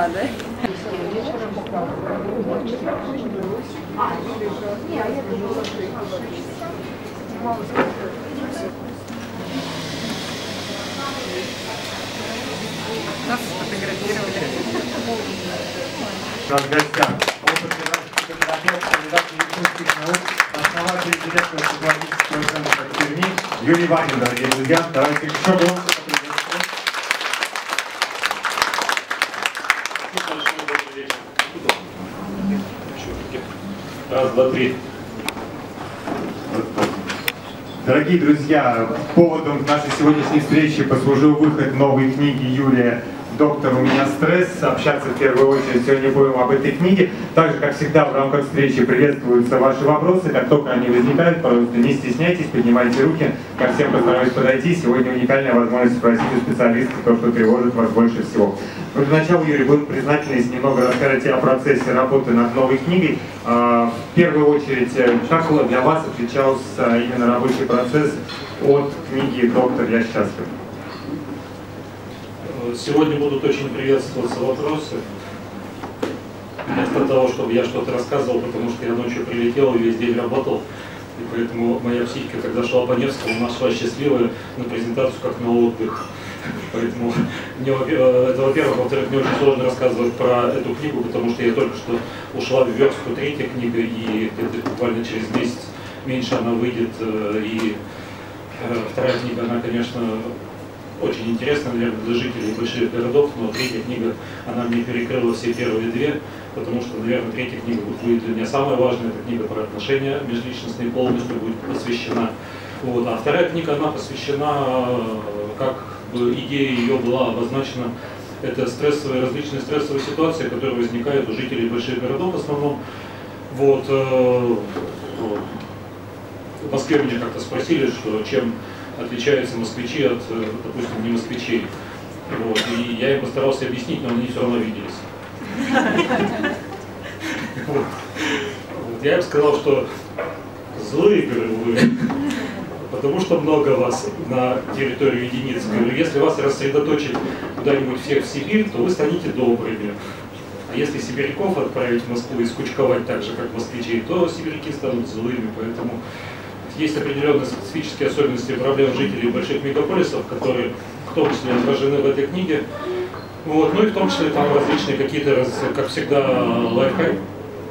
да? Нас сфотографировали. У нас в гостях опытный психотерапевт, кандидат медицинских наук, основатель и директор психологического центра в Перми Юрий Ванин, дорогие друзья. Давайте еще громко поприветствуем. Раз, два, три. Дорогие друзья, поводом нашей сегодняшней встречи послужил выход новой книги Юрия «Доктор, у меня стресс». Общаться в первую очередь сегодня будем об этой книге. Также, как всегда, в рамках встречи приветствуются ваши вопросы. Как только они возникают, пожалуйста, не стесняйтесь, поднимайте руки. Ко всем постараюсь подойти. Сегодня уникальная возможность спросить у специалиста то, что тревожит вас больше всего. Но для начала, Юрий, будем признательны, если немного расскажете о процессе работы над новой книгой. В первую очередь, как для вас отличался именно рабочий процесс от книги «Доктор, я счастлив»? Сегодня будут очень приветствоваться вопросы. Вместо того, чтобы я что-то рассказывал, потому что я ночью прилетел и весь день работал. И поэтому моя психика, когда шла по Невскому, нашла счастливая на презентацию как на отдых. Поэтому мне, это, во-первых, во-вторых, мне очень сложно рассказывать про эту книгу, потому что я только что ушла в верстку третья книга, и где-то буквально через месяц меньше она выйдет. И вторая книга, она, конечно, очень интересна, наверное, для жителей больших городов, но третья книга, она мне перекрыла все первые две, потому что, наверное, третья книга будет для меня самая важная, это книга про отношения межличностные, полностью будет посвящена. Вот. А вторая книга, она посвящена, как бы идея ее была обозначена, это различные стрессовые ситуации, которые возникают у жителей больших городов в основном. Вот. В Москве меня как-то спросили, что чем отличаются москвичи от, допустим, не москвичей. Вот. И я им постарался объяснить, но они все равно виделись. Я им сказал, что злые, говорю, вы, потому что много вас на территории единиц. Говорю, если вас рассредоточить куда-нибудь всех в Сибирь, то вы станете добрыми. А если сибиряков отправить в Москву и скучковать так же, как москвичей, то сибиряки станут злыми. Поэтому есть определенные специфические особенности проблем жителей больших мегаполисов, которые в том числе отражены в этой книге. Вот. Ну и в том числе там различные какие-то, как всегда, лайфхаки.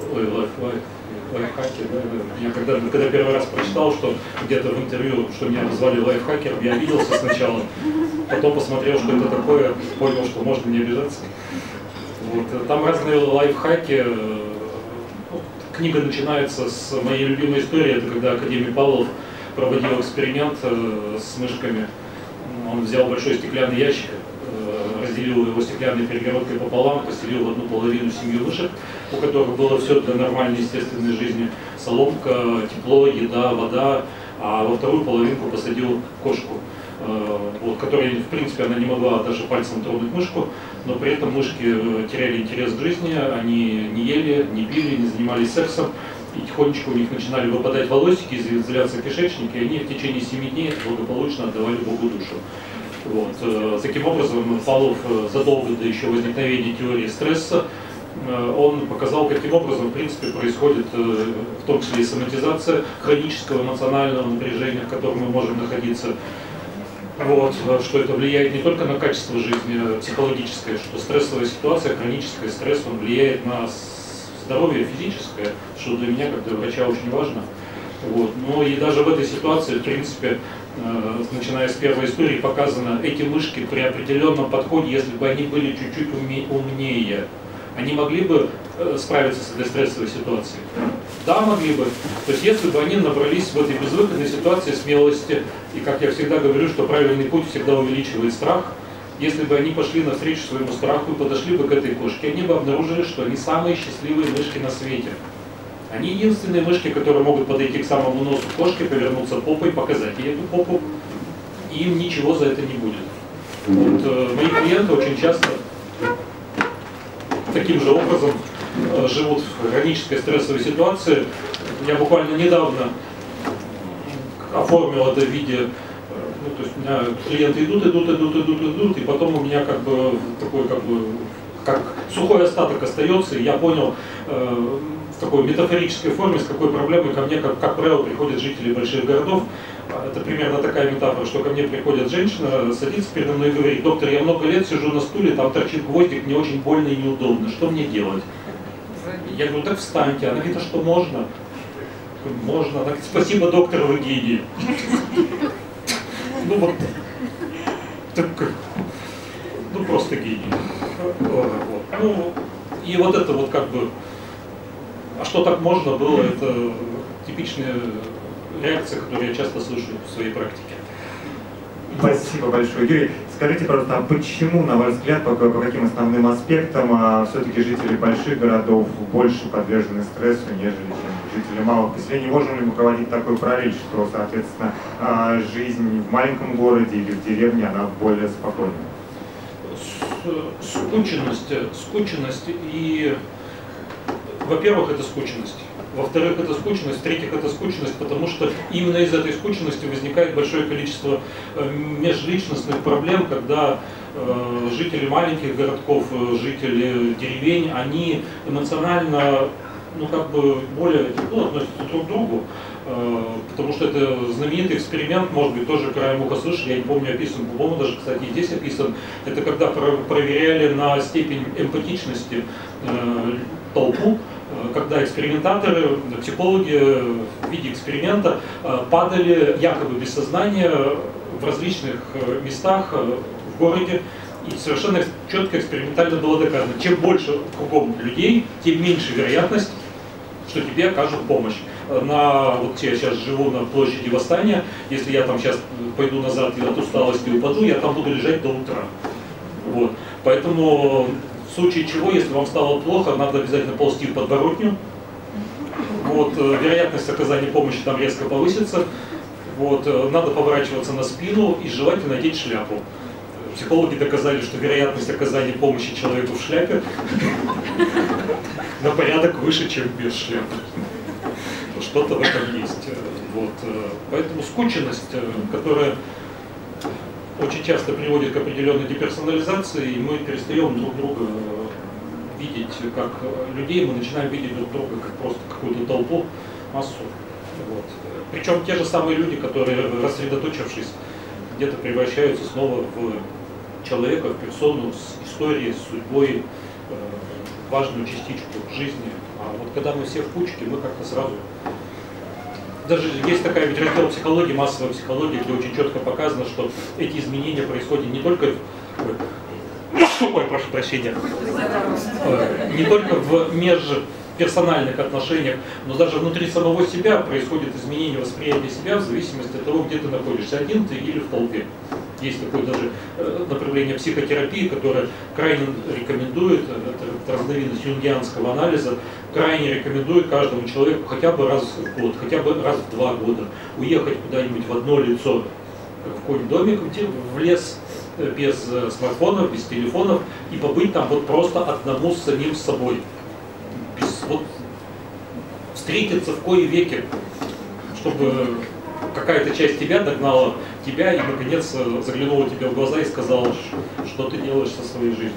Да. Я когда первый раз прочитал, что где-то в интервью, что меня назвали лайфхакером, я обиделся сначала, потом посмотрел, что это такое, понял, что можно не обижаться. Вот. Там разные лайфхаки. Книга начинается с моей любимой истории, это когда академик Павлов проводил эксперимент с мышками. Он взял большой стеклянный ящик, разделил его стеклянной перегородкой пополам, поселил в одну половину семью мышек, у которых было все для нормальной естественной жизни: соломка, тепло, еда, вода, а во вторую половинку посадил кошку, вот, которая, в принципе, она не могла даже пальцем тронуть мышку, но при этом мышки теряли интерес к жизни, они не ели, не пили, не занимались сексом, и тихонечко у них начинали выпадать волосики, изъявляться кишечник, и они в течение 7 дней благополучно отдавали Богу душу. Вот. Таким образом, Павлов задолго до еще возникновения теории стресса, он показал, каким образом, в принципе, происходит в том числе и соматизация хронического эмоционального напряжения, в котором мы можем находиться. Вот, что это влияет не только на качество жизни психологическое, что стрессовая ситуация, хронический стресс, он влияет на здоровье физическое, что для меня, как для врача, очень важно. Вот. Но и даже в этой ситуации, в принципе, начиная с первой истории, показано, эти мышки при определенном подходе, если бы они были чуть-чуть умнее, они могли бы справиться с этой стрессовой ситуацией? Да, могли бы. То есть если бы они набрались в этой безвыходной ситуации смелости, и как я всегда говорю, что правильный путь всегда увеличивает страх, если бы они пошли навстречу своему страху и подошли бы к этой кошке, они бы обнаружили, что они самые счастливые мышки на свете. Они единственные мышки, которые могут подойти к самому носу кошки, повернуться попой, показать ей эту попу, и им ничего за это не будет. Вот, мои клиенты очень часто таким же образом живут в хронической стрессовой ситуации. Я буквально недавно оформил это в виде, то есть у меня клиенты идут, и потом у меня как бы такой как сухой остаток остается, и я понял в такой метафорической форме, с какой проблемой ко мне, как правило, приходят жители больших городов. Это примерно такая метафора, что ко мне приходит женщина, садится передо мной и говорит: доктор, я много лет сижу на стуле, там торчит гвоздик, мне очень больно и неудобно, что мне делать? Я говорю: так встаньте. Она говорит: а что, можно? Можно. Она говорит: спасибо, доктор, вы гений. Ну вот, ну просто гений. Ну, и вот это вот как бы, а что так можно было, это типичная реакция, которую я часто слышу в своей практике. Спасибо большое. Юрий, скажите, пожалуйста, а почему, на ваш взгляд, по каким основным аспектам все-таки жители больших городов больше подвержены стрессу, нежели чем жители малых поселений? Можем ли мы проводить такой параллель, что, соответственно, жизнь в маленьком городе или в деревне, она более спокойна? Скученность и, во-первых, это скученность. Во-вторых, это скучность. В-третьих, это скучность, потому что именно из этой скученности возникает большое количество межличностных проблем, когда жители маленьких городков, жители деревень, они эмоционально, ну, как бы более тепло относятся друг к другу. Потому что это знаменитый эксперимент, может быть, тоже краем уха слышали, я не помню, описан, по-моему, даже, кстати, и здесь описан. Это когда проверяли на степень эмпатичности толпу, когда экспериментаторы, психологи в виде эксперимента падали якобы без сознания в различных местах в городе, и совершенно четко экспериментально было доказано: чем больше кругом людей, тем меньше вероятность, что тебе окажут помощь. Вот я сейчас живу на площади Восстания, если я там сейчас пойду назад и от усталости упаду, я там буду лежать до утра. Вот. Поэтому в случае чего, если вам стало плохо, надо обязательно ползти в подворотню. Вот. Вероятность оказания помощи там резко повысится. Вот. Надо поворачиваться на спину и желательно надеть шляпу. Психологи доказали, что вероятность оказания помощи человеку в шляпе на порядок выше, чем без шляпы. Что-то в этом есть. Вот. Поэтому скученность, которая очень часто приводит к определенной деперсонализации, и мы перестаем друг друга видеть как людей, мы начинаем видеть друг друга как просто какую-то толпу, массу. Вот. Причем те же самые люди, которые, рассредоточившись, где-то превращаются снова в человека, в персону с историей, с судьбой, важную частичку жизни. А вот когда мы все в кучке, мы как-то сразу... Даже есть такая ведь раздел психологии, массовая психология, где очень четко показано, что эти изменения происходят не только прошу прощения, не только в межперсональных отношениях, но даже внутри самого себя происходит изменение восприятия себя в зависимости от того, где ты находишься, один ты или в толпе. Есть такое даже направление психотерапии, которое крайне рекомендует, это разновидность юнгианского анализа, крайне рекомендует каждому человеку хотя бы раз в год, хотя бы раз в 2 года уехать куда-нибудь в одно лицо, в какой-нибудь домик, в лес, без смартфонов, без телефонов, и побыть там вот просто одному с самим собой. Вот, встретиться в кои веки, чтобы какая-то часть тебя догнала тебя и, наконец, заглянула тебе в глаза и сказала, что ты делаешь со своей жизнью.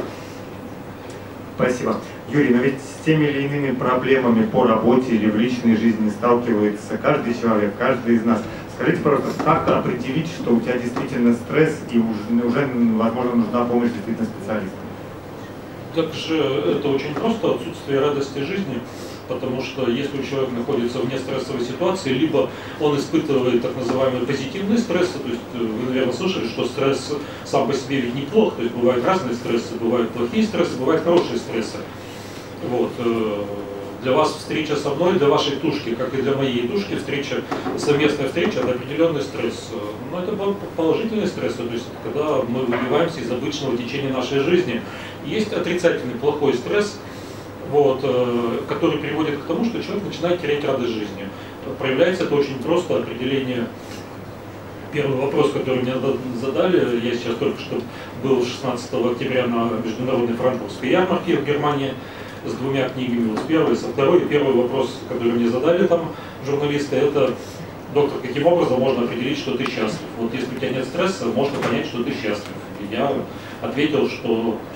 Спасибо. Юрий, но ведь с теми или иными проблемами по работе или в личной жизни сталкивается каждый человек, каждый из нас. Скажите, пожалуйста, как определить, что у тебя действительно стресс и уже возможно, нужна помощь действительно специалиста? Так же это очень просто, отсутствие радости жизни, потому что если человек находится вне стрессовой ситуации, либо он испытывает так называемые позитивные стрессы, то есть вы, наверное, слышали, что стресс сам по себе ведь неплох, то есть бывают разные стрессы, бывают плохие стрессы, бывают хорошие стрессы. Вот. Для вас встреча со мной, для вашей тушки, как и для моей тушки, совместная встреча – это определенный стресс. Но это положительные стрессы, то есть когда мы выбиваемся из обычного течения нашей жизни. Есть отрицательный, плохой стресс, вот, который приводит к тому, что человек начинает терять радость жизни. Проявляется это очень просто, определение. Первый вопрос, который мне задали, я сейчас только что был 16 октября на международной франкфуртской ярмарке в Германии, с 2 книгами, вот с первой, со второй. Первый вопрос, который мне задали там журналисты, это: доктор, каким образом можно определить, что ты счастлив? Вот если у тебя нет стресса, можно понять, что ты счастлив. И я ответил, что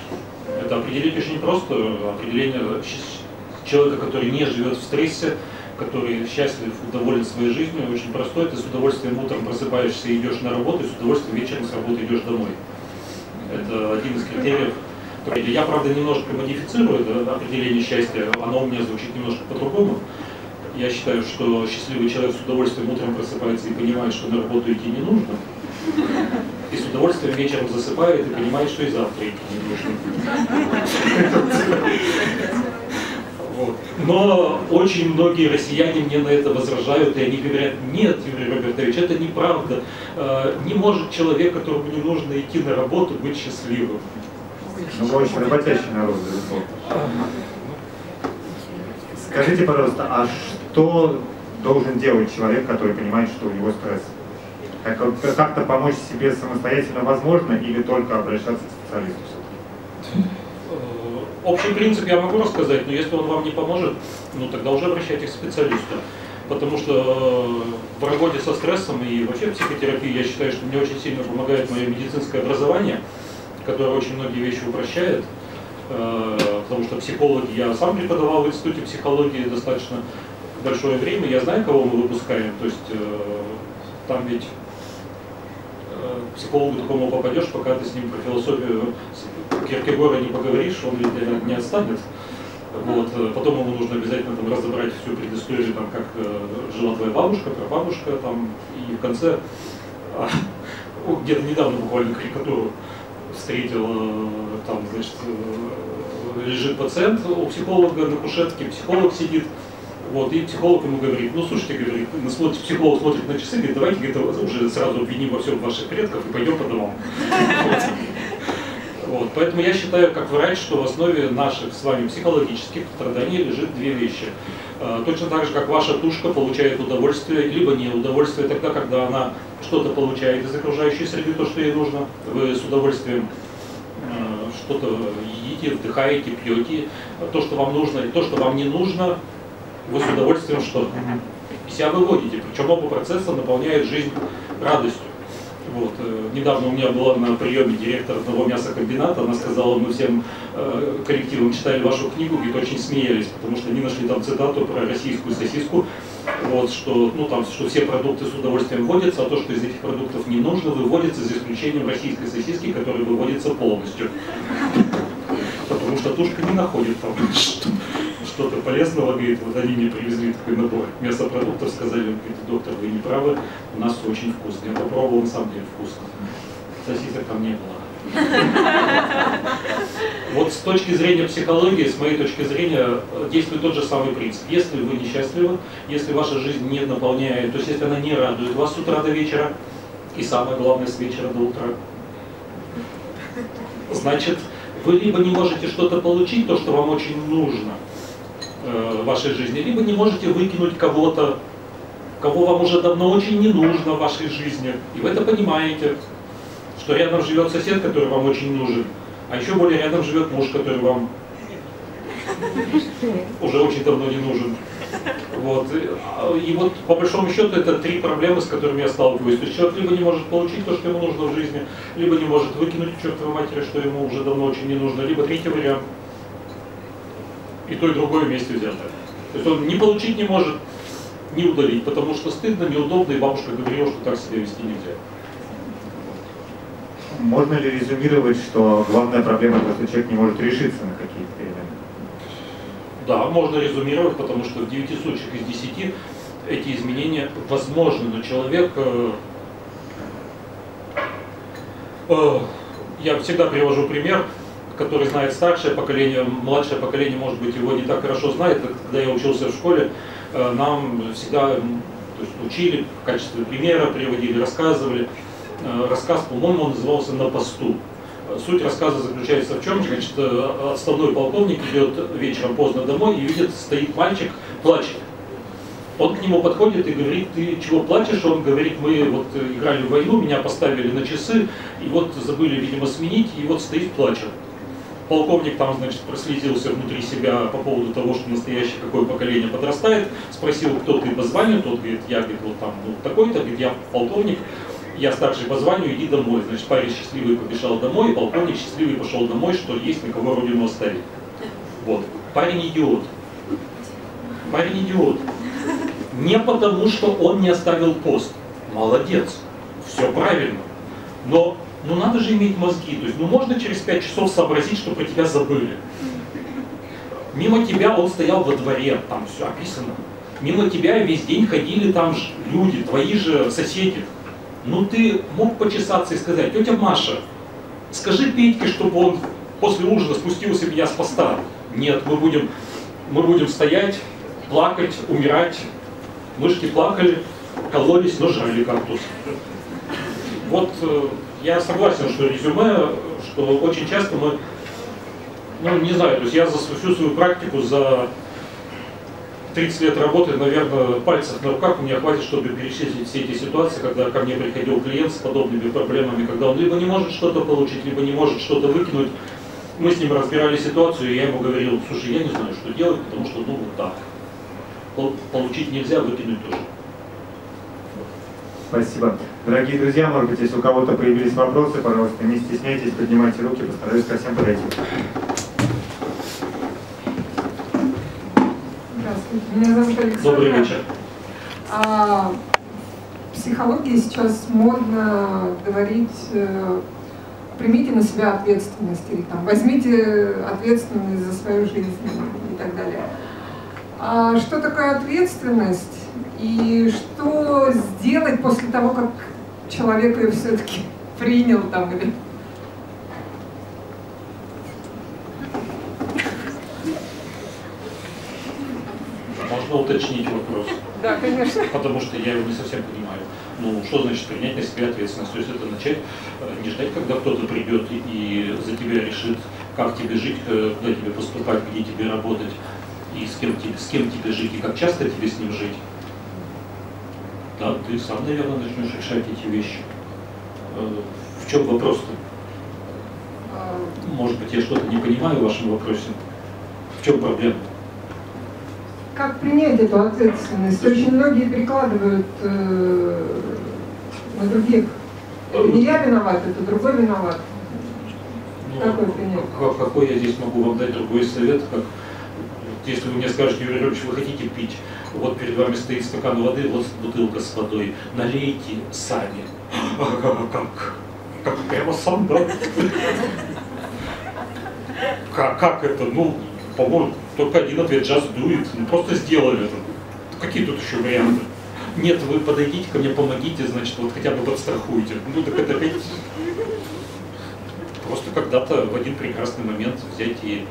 Это определить очень просто. Определение человека, который не живет в стрессе, который счастлив, доволен своей жизнью, очень простой. Ты с удовольствием утром просыпаешься и идешь на работу, и с удовольствием вечером с работы идешь домой. Это один из критериев. Я, правда, немножко модифицирую это определение счастья, оно у меня звучит немножко по-другому. Я считаю, что счастливый человек с удовольствием утром просыпается и понимает, что на работу идти не нужно. И с удовольствием вечером засыпает и понимает, что и завтра идти не нужно. Вот. Но очень многие россияне мне на это возражают, и они говорят: нет, Юрий Робертович, это неправда. Не может человек, которому не нужно идти на работу, быть счастливым. Ну, вы очень работящий народ, безусловно. Скажите, пожалуйста, а что должен делать человек, который понимает, что у него стресс? Как-то помочь себе самостоятельно возможно или только обращаться к специалисту? Общий принцип я могу рассказать, но если он вам не поможет, ну тогда уже обращайтесь к специалисту. Потому что в работе со стрессом и вообще в психотерапии я считаю, что мне очень сильно помогает мое медицинское образование, которое очень многие вещи упрощает. Потому что психологи, я сам преподавал в институте психологии достаточно большое время, я знаю, кого мы выпускаем. То есть там ведь к психологу такому попадешь, пока ты с ним про философию Киркегора не поговоришь, он ведь не отстанет. Вот. Потом ему нужно обязательно там разобрать всю предысторию, там, как жила твоя бабушка, прабабушка, там, и в конце, где-то недавно буквально карикатуру встретил, там, значит, лежит пациент у психолога на кушетке, психолог сидит, вот, и психолог ему говорит: ну, слушайте, говорит, психолог смотрит на часы, говорит: давайте, говорит, уже сразу обвиним во всем ваших предков и пойдем по домам. Вот. Поэтому я считаю, как врач, что в основе наших с вами психологических страданий лежит две вещи. Точно так же, как ваша тушка получает удовольствие, либо не удовольствие тогда, когда она что-то получает из окружающей среды, то, что ей нужно. Вы с удовольствием что-то едите, вдыхаете, пьете, то, что вам нужно, и то, что вам не нужно, вы с удовольствием что-то себя выводите. Причем оба процесса наполняют жизнь радостью. Вот. Недавно у меня была на приеме директор одного мясокомбината, она сказала: мы всем коллективом читали вашу книгу, и очень смеялись, потому что они нашли там цитату про российскую сосиску, вот, что, ну, там, что все продукты с удовольствием вводятся, а то, что из этих продуктов не нужно, выводится за исключением российской сосиски, которая выводится полностью. Потому что тушка не находит там что-то полезного, говорит, вот они мне привезли такой набор мясопродуктов, сказали: говорит, доктор, вы не правы, у нас все очень вкусно. Я попробовал, на самом деле вкусно. Сосисок там не было. Вот с точки зрения психологии, с моей точки зрения, действует тот же самый принцип. Если вы несчастливы, если ваша жизнь не наполняет, то есть если она не радует вас с утра до вечера, и самое главное с вечера до утра, значит, вы либо не можете что-то получить, то, что вам очень нужно в вашей жизни, либо не можете выкинуть кого-то, кого вам уже давно очень не нужно в вашей жизни. И вы это понимаете, что рядом живет сосед, который вам очень нужен, а еще более рядом живет муж, который вам уже очень давно не нужен. Вот. И вот по большому счету это три проблемы, с которыми я сталкиваюсь. То есть человек либо не может получить то, что ему нужно в жизни, либо не может выкинуть к чертовой матери, что ему уже давно очень не нужно, либо третий вариант. И то, и другое вместе взятое. То есть он не получить не может, не удалить, потому что стыдно, неудобно, и бабушка говорила, что так себя вести нельзя. Можно ли резюмировать, что главная проблема, что человек не может решиться на какие-то перемены? Да, можно резюмировать, потому что в 9 случаях из 10 эти изменения возможны, но человек... Я всегда привожу пример, который знает старшее поколение, младшее поколение, может быть, его не так хорошо знает. Когда я учился в школе, нам всегда, то есть, учили в качестве примера, приводили, рассказывали. Рассказ, по-моему, он назывался «На посту». Суть рассказа заключается в чем? Значит, отставной полковник идет вечером поздно домой и видит, стоит мальчик, плачет. Он к нему подходит и говорит: ты чего плачешь? Он говорит: мы вот играли в войну, меня поставили на часы, и вот забыли, видимо, сменить, и вот стоит, плачет. Полковник там, значит, прослезился внутри себя по поводу того, что настоящее какое поколение подрастает, спросил, кто ты по званию, тот говорит: я, говорит, вот там, ну, такой-то, говорит, я полковник. я старший по званию, иди домой. Значит, парень счастливый побежал домой, и полковник счастливый пошел домой, что есть на кого родину оставить. Вот. Парень идиот. Парень идиот. Не потому, что он не оставил пост. Молодец. Все правильно. Но ну надо же иметь мозги. То есть, ну можно через 5 часов сообразить, что про тебя забыли. Мимо тебя он стоял во дворе, там все описано. Мимо тебя весь день ходили там люди, твои же соседи. Ну ты мог почесаться и сказать: тетя Маша, скажи Петьке, чтобы он после ужина спустился меня с поста. Нет, мы будем стоять, плакать, умирать. Мышки плакали, кололись, но жрали кактус. Вот я согласен, что резюме, что очень часто мы, ну не знаю, то есть я за всю свою практику, за 30 лет работы, наверное, пальцев на руках у меня хватит, чтобы перечислить все эти ситуации, когда ко мне приходил клиент с подобными проблемами, когда он либо не может что-то получить, либо не может что-то выкинуть. Мы с ним разбирали ситуацию, и я ему говорил: слушай, я не знаю, что делать, потому что, ну, вот так. Получить нельзя, выкинуть тоже. Спасибо. Дорогие друзья, может быть, если у кого-то появились вопросы, пожалуйста, не стесняйтесь, поднимайте руки, постараюсь ко всем подойти. Здравствуйте, меня зовут Александра. Добрый вечер. В психологии сейчас модно говорить: примите на себя ответственность, или там, возьмите ответственность за свою жизнь и так далее. А что такое ответственность и что сделать после того, как человек ее все-таки принял там или... Можно уточнить вопрос? Да, конечно. Потому что я его не совсем понимаю. Ну, что значит принять на себя ответственность? То есть это начать, не ждать, когда кто-то придет и за тебя решит, как тебе жить, куда тебе поступать, где тебе работать, и с кем тебе жить, и как часто тебе с ним жить. Да, ты сам, наверное, начнешь решать эти вещи. В чем вопрос-то? Может быть, я что-то не понимаю в вашем вопросе. В чем проблема? Как принять эту ответственность? Очень многие перекладывают на других. Не я виноват, это другой виноват. Ну, Какой принять? Какой я здесь могу вам дать другой совет? Как, если вы мне скажете: Юрий Юрьевич, вы хотите пить? Вот перед вами стоит стакан воды, вот бутылка с водой. Налейте сами. Как прямо сам, да? Как это? Ну, по-моему, только один ответ: just do it. Ну, просто сделали это. Какие тут еще варианты? Нет, вы подойдите ко мне, помогите, значит, вот хотя бы подстрахуйте. Ну, так это опять... Просто когда-то в один прекрасный момент взять и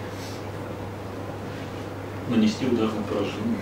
нанести удар на поражение.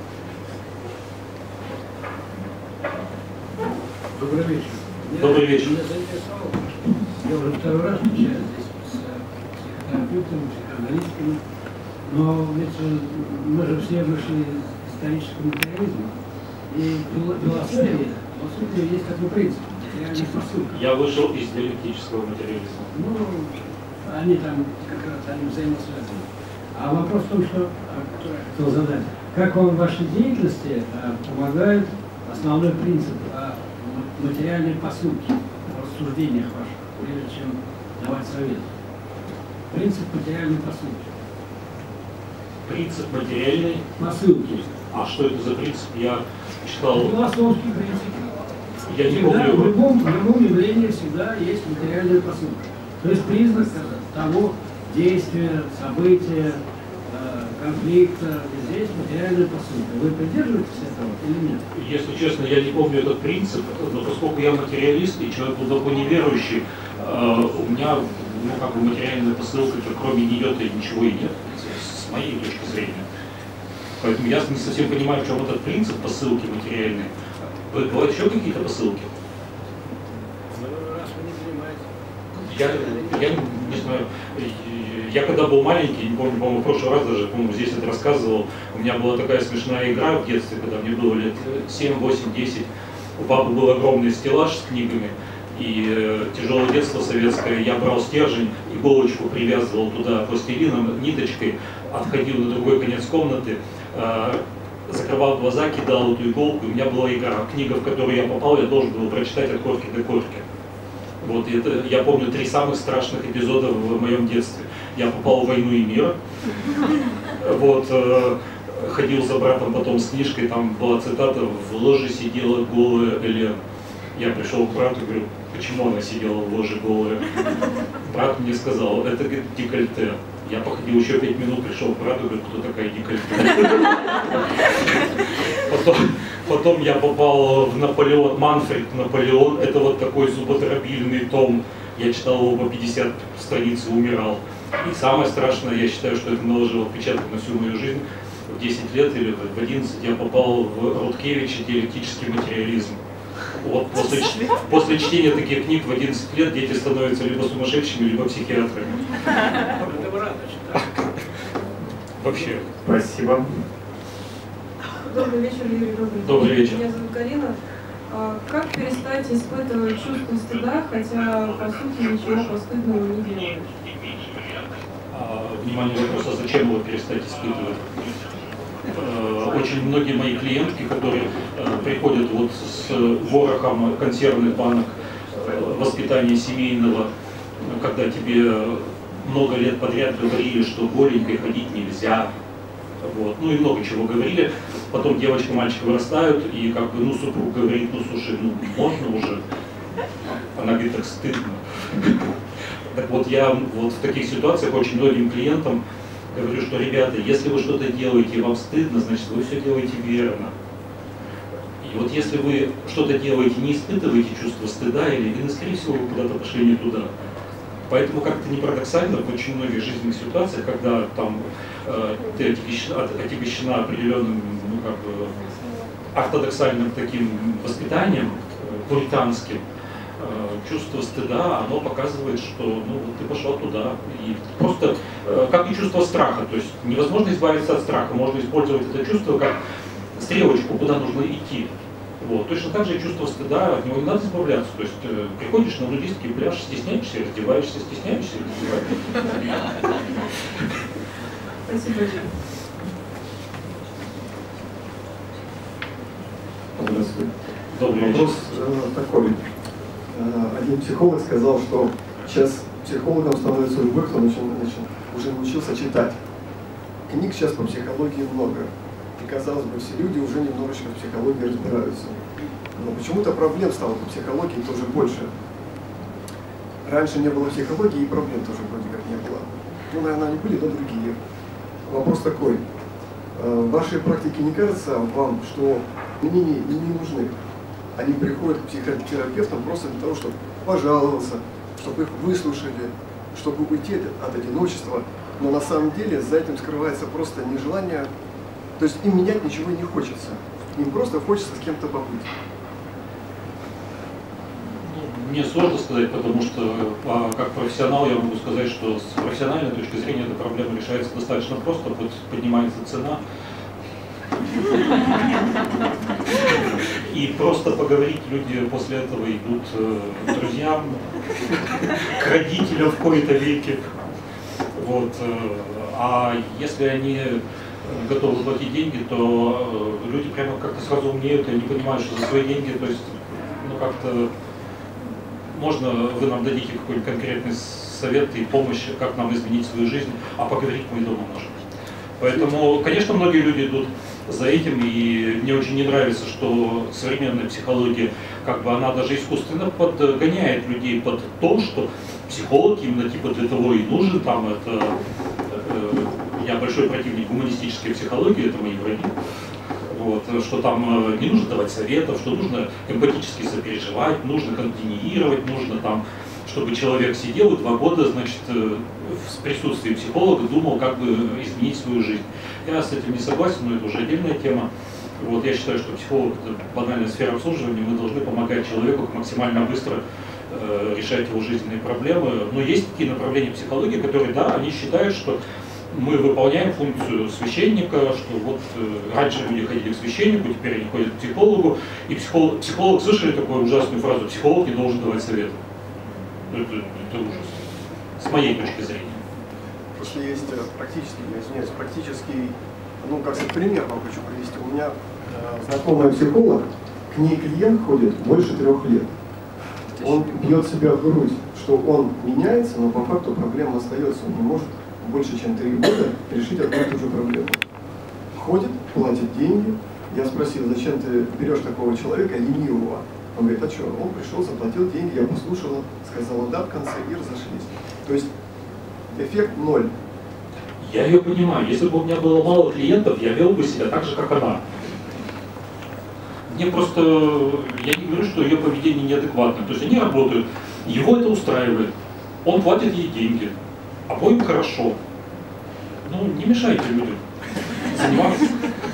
Добрый вечер. Добрый вечер. Меня заинтересовало, что я уже второй раз встречаюсь здесь с психотерапевтами, психоаналитиками, но ведь мы же все вышли из исторического материализма, и философия, по сути, есть такой принцип — материальных посылок. Я вышел из диалектического материализма. Ну, они там как раз они взаимосвязаны. А вопрос в том, что я хотел задать, как вам в вашей деятельности помогает основной принцип материальной посылки в рассуждениях ваших, прежде чем давать совет? Принцип материальной посылки. Принцип материальной Посылки. А что это за принцип? Я читал... Философский принцип. Я не Всегда, помню. в любом явлении всегда есть материальная посылка. То есть признак того действия, события, конфликта. Здесь материальная посылка. Вы придерживаетесь этого или нет? Если честно, я не помню этот принцип, но поскольку я материалист и человек глубоко неверующий, у меня, ну, как бы материальная посылка, кроме нее-то ничего и нет, с моей точки зрения. Поэтому я не совсем понимаю, в чем этот принцип посылки материальной. Бывают еще какие-то посылки? Раз вы не понимаете. Я не знаю. Я когда был маленький, не помню, по-моему, в прошлый раз даже, по-моему, здесь это рассказывал, у меня была такая смешная игра в детстве, когда мне было лет 7, 8, 10. У папы был огромный стеллаж с книгами, и тяжелое детство советское. Я брал стержень, иголочку привязывал туда пластилином, ниточкой, отходил на другой конец комнаты, закрывал глаза, кидал эту иголку, и у меня была игра. Книга, в которую я попал, я должен был прочитать от корки до корки. Вот, и это, я помню 3 самых страшных эпизода в моем детстве. Я попал в «Войну и мир». Вот, ходил за братом потом с книжкой, там была цитата: «В ложе сидела голая Элен». Я пришел к брату и говорю: почему она сидела в ложе голая? Брат мне сказал: это, говорит, декольте. Я походил еще 5 минут, пришел к брату и говорю: кто такая декольте? Потом я попал в «Наполеон», Манфред Наполеон, это вот такой зуботропильный том. Я читал его по 50 страниц и умирал. И самое страшное, я считаю, что это наложило отпечаток на всю мою жизнь. В 10 лет или в 11 я попал в Руткевича «Диалектический материализм». Вот после чтения таких книг в 11 лет дети становятся либо сумасшедшими, либо психиатрами. Вообще. Спасибо. Добрый вечер, Юрий. Добрый вечер. Меня зовут Карина. Как перестать испытывать чувство стыда, хотя, по сути, ничего постыдного не делаешь? Внимание, вопрос: а зачем его перестать испытывать? Очень многие мои клиентки, которые приходят вот с ворохом консервных банок воспитания семейного, когда тебе много лет подряд говорили, что голенькой ходить нельзя, вот, ну и много чего говорили. Потом девочка, мальчик вырастают, и как бы, ну, супруг говорит: ну, слушай, ну, можно уже? Она говорит: так стыдно. Так вот, я вот в таких ситуациях очень многим клиентам говорю, что, ребята, если вы что-то делаете и вам стыдно, значит, вы все делаете верно. И вот если вы что-то делаете, не испытываете чувство стыда, или, скорее всего, вы куда-то пошли не туда. Поэтому как-то не парадоксально в очень многих жизненных ситуациях, когда там ты отягощена определенным, ну, как бы, ортодоксальным таким воспитанием, пуританским, чувство стыда, оно показывает, что, ну, вот ты пошел туда. И просто, как и чувство страха, то есть невозможно избавиться от страха, можно использовать это чувство как стрелочку, куда нужно идти. Вот. Точно так же и чувство стыда, от него не надо избавляться. То есть приходишь на нудистский пляж, стесняешься, раздеваешься, стесняешься, раздеваешься. Спасибо большое. Здравствуйте. Добрый вечер. Вопрос такой. Один психолог сказал, что сейчас психологом становится любой, кто уже научился читать. Книг сейчас по психологии много. И, казалось бы, все люди уже немножечко в психологии разбираются. Но почему-то проблем стало по психологии тоже больше. Раньше не было психологии, и проблем тоже вроде как не было. Ну, наверное, они были, но другие. Вопрос такой. В вашей практике не кажется вам, что мнения не нужны? Они приходят к психотерапевтам просто для того, чтобы пожаловаться, чтобы их выслушали, чтобы уйти от одиночества. Но на самом деле за этим скрывается просто нежелание. То есть им менять ничего не хочется. Им просто хочется с кем-то побыть. Мне сложно сказать, потому что как профессионал я могу сказать, что с профессиональной точки зрения эта проблема решается достаточно просто, поднимается цена. И просто поговорить люди после этого идут к друзьям, к родителям в кои-то веки. Вот. А если они готовы платить деньги, то люди прямо как-то сразу умнеют, и они понимают, что за свои деньги, то есть, ну, как-то можно, вы нам дадите какой-нибудь конкретный совет и помощь, как нам изменить свою жизнь, а поговорить мы и дома можем. Поэтому, конечно, многие люди идут за этим, и мне очень не нравится, что современная психология, как бы она даже искусственно подгоняет людей под то, что психолог именно типа для того и нужен, там это, я большой противник гуманистической психологии, это мои враги, вот, что там не нужно давать советов, что нужно эмпатически сопереживать, нужно континуировать, нужно там, чтобы человек сидел и 2 года, значит, в присутствии психолога думал, как бы изменить свою жизнь. Я с этим не согласен, но это уже отдельная тема. Вот, я считаю, что психолог – это банальная сфера обслуживания, мы должны помогать человеку максимально быстро решать его жизненные проблемы. Но есть такие направления психологии, которые, да, они считают, что мы выполняем функцию священника, что вот раньше люди ходили к священнику, теперь они ходят к психологу, и психолог слышали такую ужасную фразу: психолог не должен давать советы. Это ужас, с моей точки зрения. Просто есть практический ну, как сказать, пример вам хочу привести. У меня знакомый психолог, к ней клиент ходит больше 3 лет. Он бьет себя в грудь, что он меняется, но по факту проблема остается. Он не может больше, чем 3 года решить одну и ту же проблему. Ходит, платит деньги. Я спросил, зачем ты берешь такого человека, ленивого? Он говорит, а что? Он пришел, заплатил деньги, я послушала, сказала да в конце и разошлись. То есть эффект 0. Я ее понимаю. Если бы у меня было мало клиентов, я вел бы себя так же, как она. Мне просто, я не говорю, что ее поведение неадекватное. То есть они работают, его это устраивает, он платит ей деньги, обоим хорошо. Ну, не мешайте людям заниматься.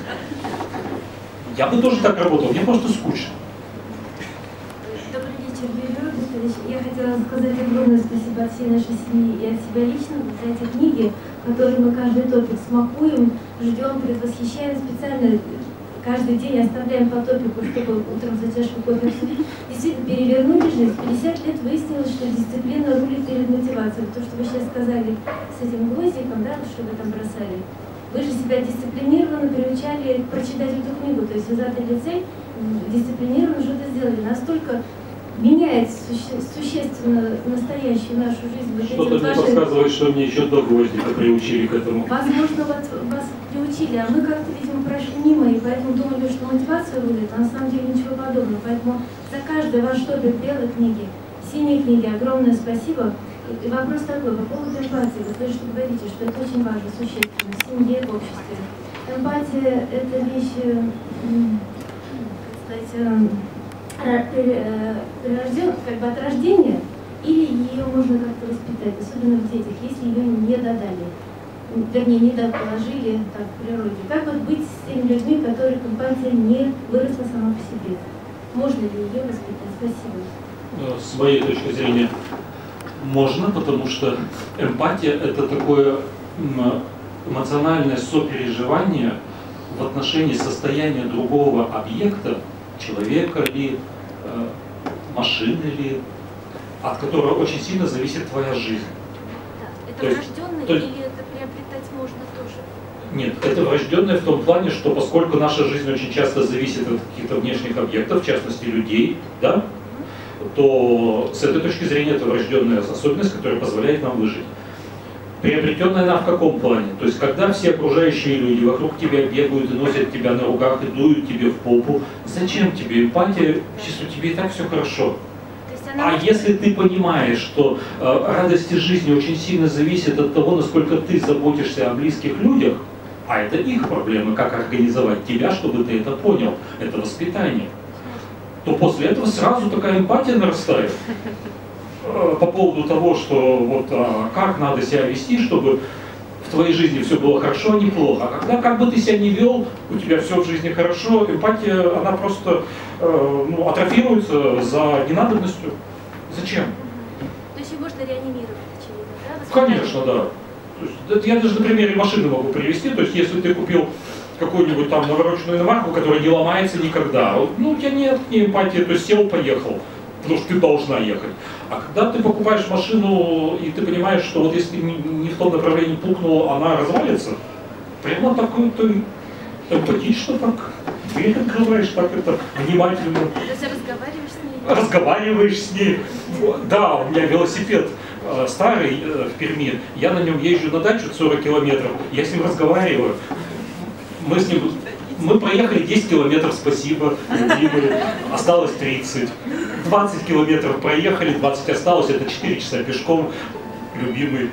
Я бы тоже так работал, мне просто скучно. Добрый вечер, Юрий Робертович. Я хотела сказать огромное спасибо от всей нашей семьи и от себя лично за эти книги, которые мы каждый топик смакуем, ждем, предвосхищаем специально. Каждый день оставляем по топику, чтобы утром за чашку кофе обсудить. Действительно, перевернули жизнь. 50 лет выяснилось, что дисциплина рулит перед мотивацией. То, что вы сейчас сказали с этим гвоздиком, да, что вы там бросали. Вы же себя дисциплинированно приучали прочитать эту книгу. То есть вы задали цель, дисциплинированно что-то сделали. Настолько меняет существенно настоящую нашу жизнь. Что-то мне подсказывает, что мне еще до гвоздика приучили к этому. Возможно, вас приучили, а мы как-то, видимо, прошли мимо, и поэтому думали, что мотивация рулит, а на самом деле ничего подобного. Поэтому за каждый ваш топик белой книги, синей книги огромное спасибо. И вопрос такой, по поводу эмпатии. Вы слышите, говорите, что это очень важно, существенно, в семье, в обществе. Эмпатия – это вещь, так сказать, как бы от рождения, или ее можно как-то воспитать, особенно в детях, если ее не додали, вернее, не доположили так, в природе. Как вот быть с теми людьми, которых эмпатия не выросла сама по себе? Можно ли ее воспитать? Спасибо. С моей точки зрения, можно, потому что эмпатия – это такое эмоциональное сопереживание в отношении состояния другого объекта, человека ли, машины ли, от которого очень сильно зависит твоя жизнь. Да. Это врожденное или это приобретать можно тоже? Нет, это врожденное в том плане, что поскольку наша жизнь очень часто зависит от каких-то внешних объектов, в частности людей, да, то с этой точки зрения это врожденная особенность, которая позволяет нам выжить. Приобретенная она в каком плане? То есть, когда все окружающие люди вокруг тебя бегают и носят тебя на руках и дуют тебе в попу, зачем тебе эмпатия, если у тебя и так все хорошо? А если ты понимаешь, что радости жизни очень сильно зависят от того, насколько ты заботишься о близких людях, а это их проблемы, как организовать тебя, чтобы ты это понял, это воспитание, то после этого сразу такая эмпатия нарастает по поводу того, что вот как надо себя вести, чтобы в твоей жизни все было хорошо, а не плохо. А когда как бы ты себя не вел, у тебя все в жизни хорошо, эмпатия, она просто атрофируется за ненадобностью. Зачем? То есть ее можно реанимировать, очевидно, да? Конечно, да. То есть, это я даже на примере машины могу привести. То есть, если ты купил какую-нибудь там навороченную иномарку, которая не ломается никогда, ну, у тебя нет к ней эмпатии, то есть сел, поехал, потому что ты должна ехать. А когда ты покупаешь машину, и ты понимаешь, что вот если не в том направлении пукнула, она развалится, прямо такой ты эмпатично так дверь открываешь, так это внимательно. То есть разговариваешь с ней? Разговариваешь с ней. Да, у меня велосипед старый в Перми, я на нем езжу на дачу 40 километров, я с ним разговариваю. Мы проехали 10 километров, спасибо, любимые, осталось 30. 20 километров проехали, 20 осталось, это 4 часа пешком, любимый.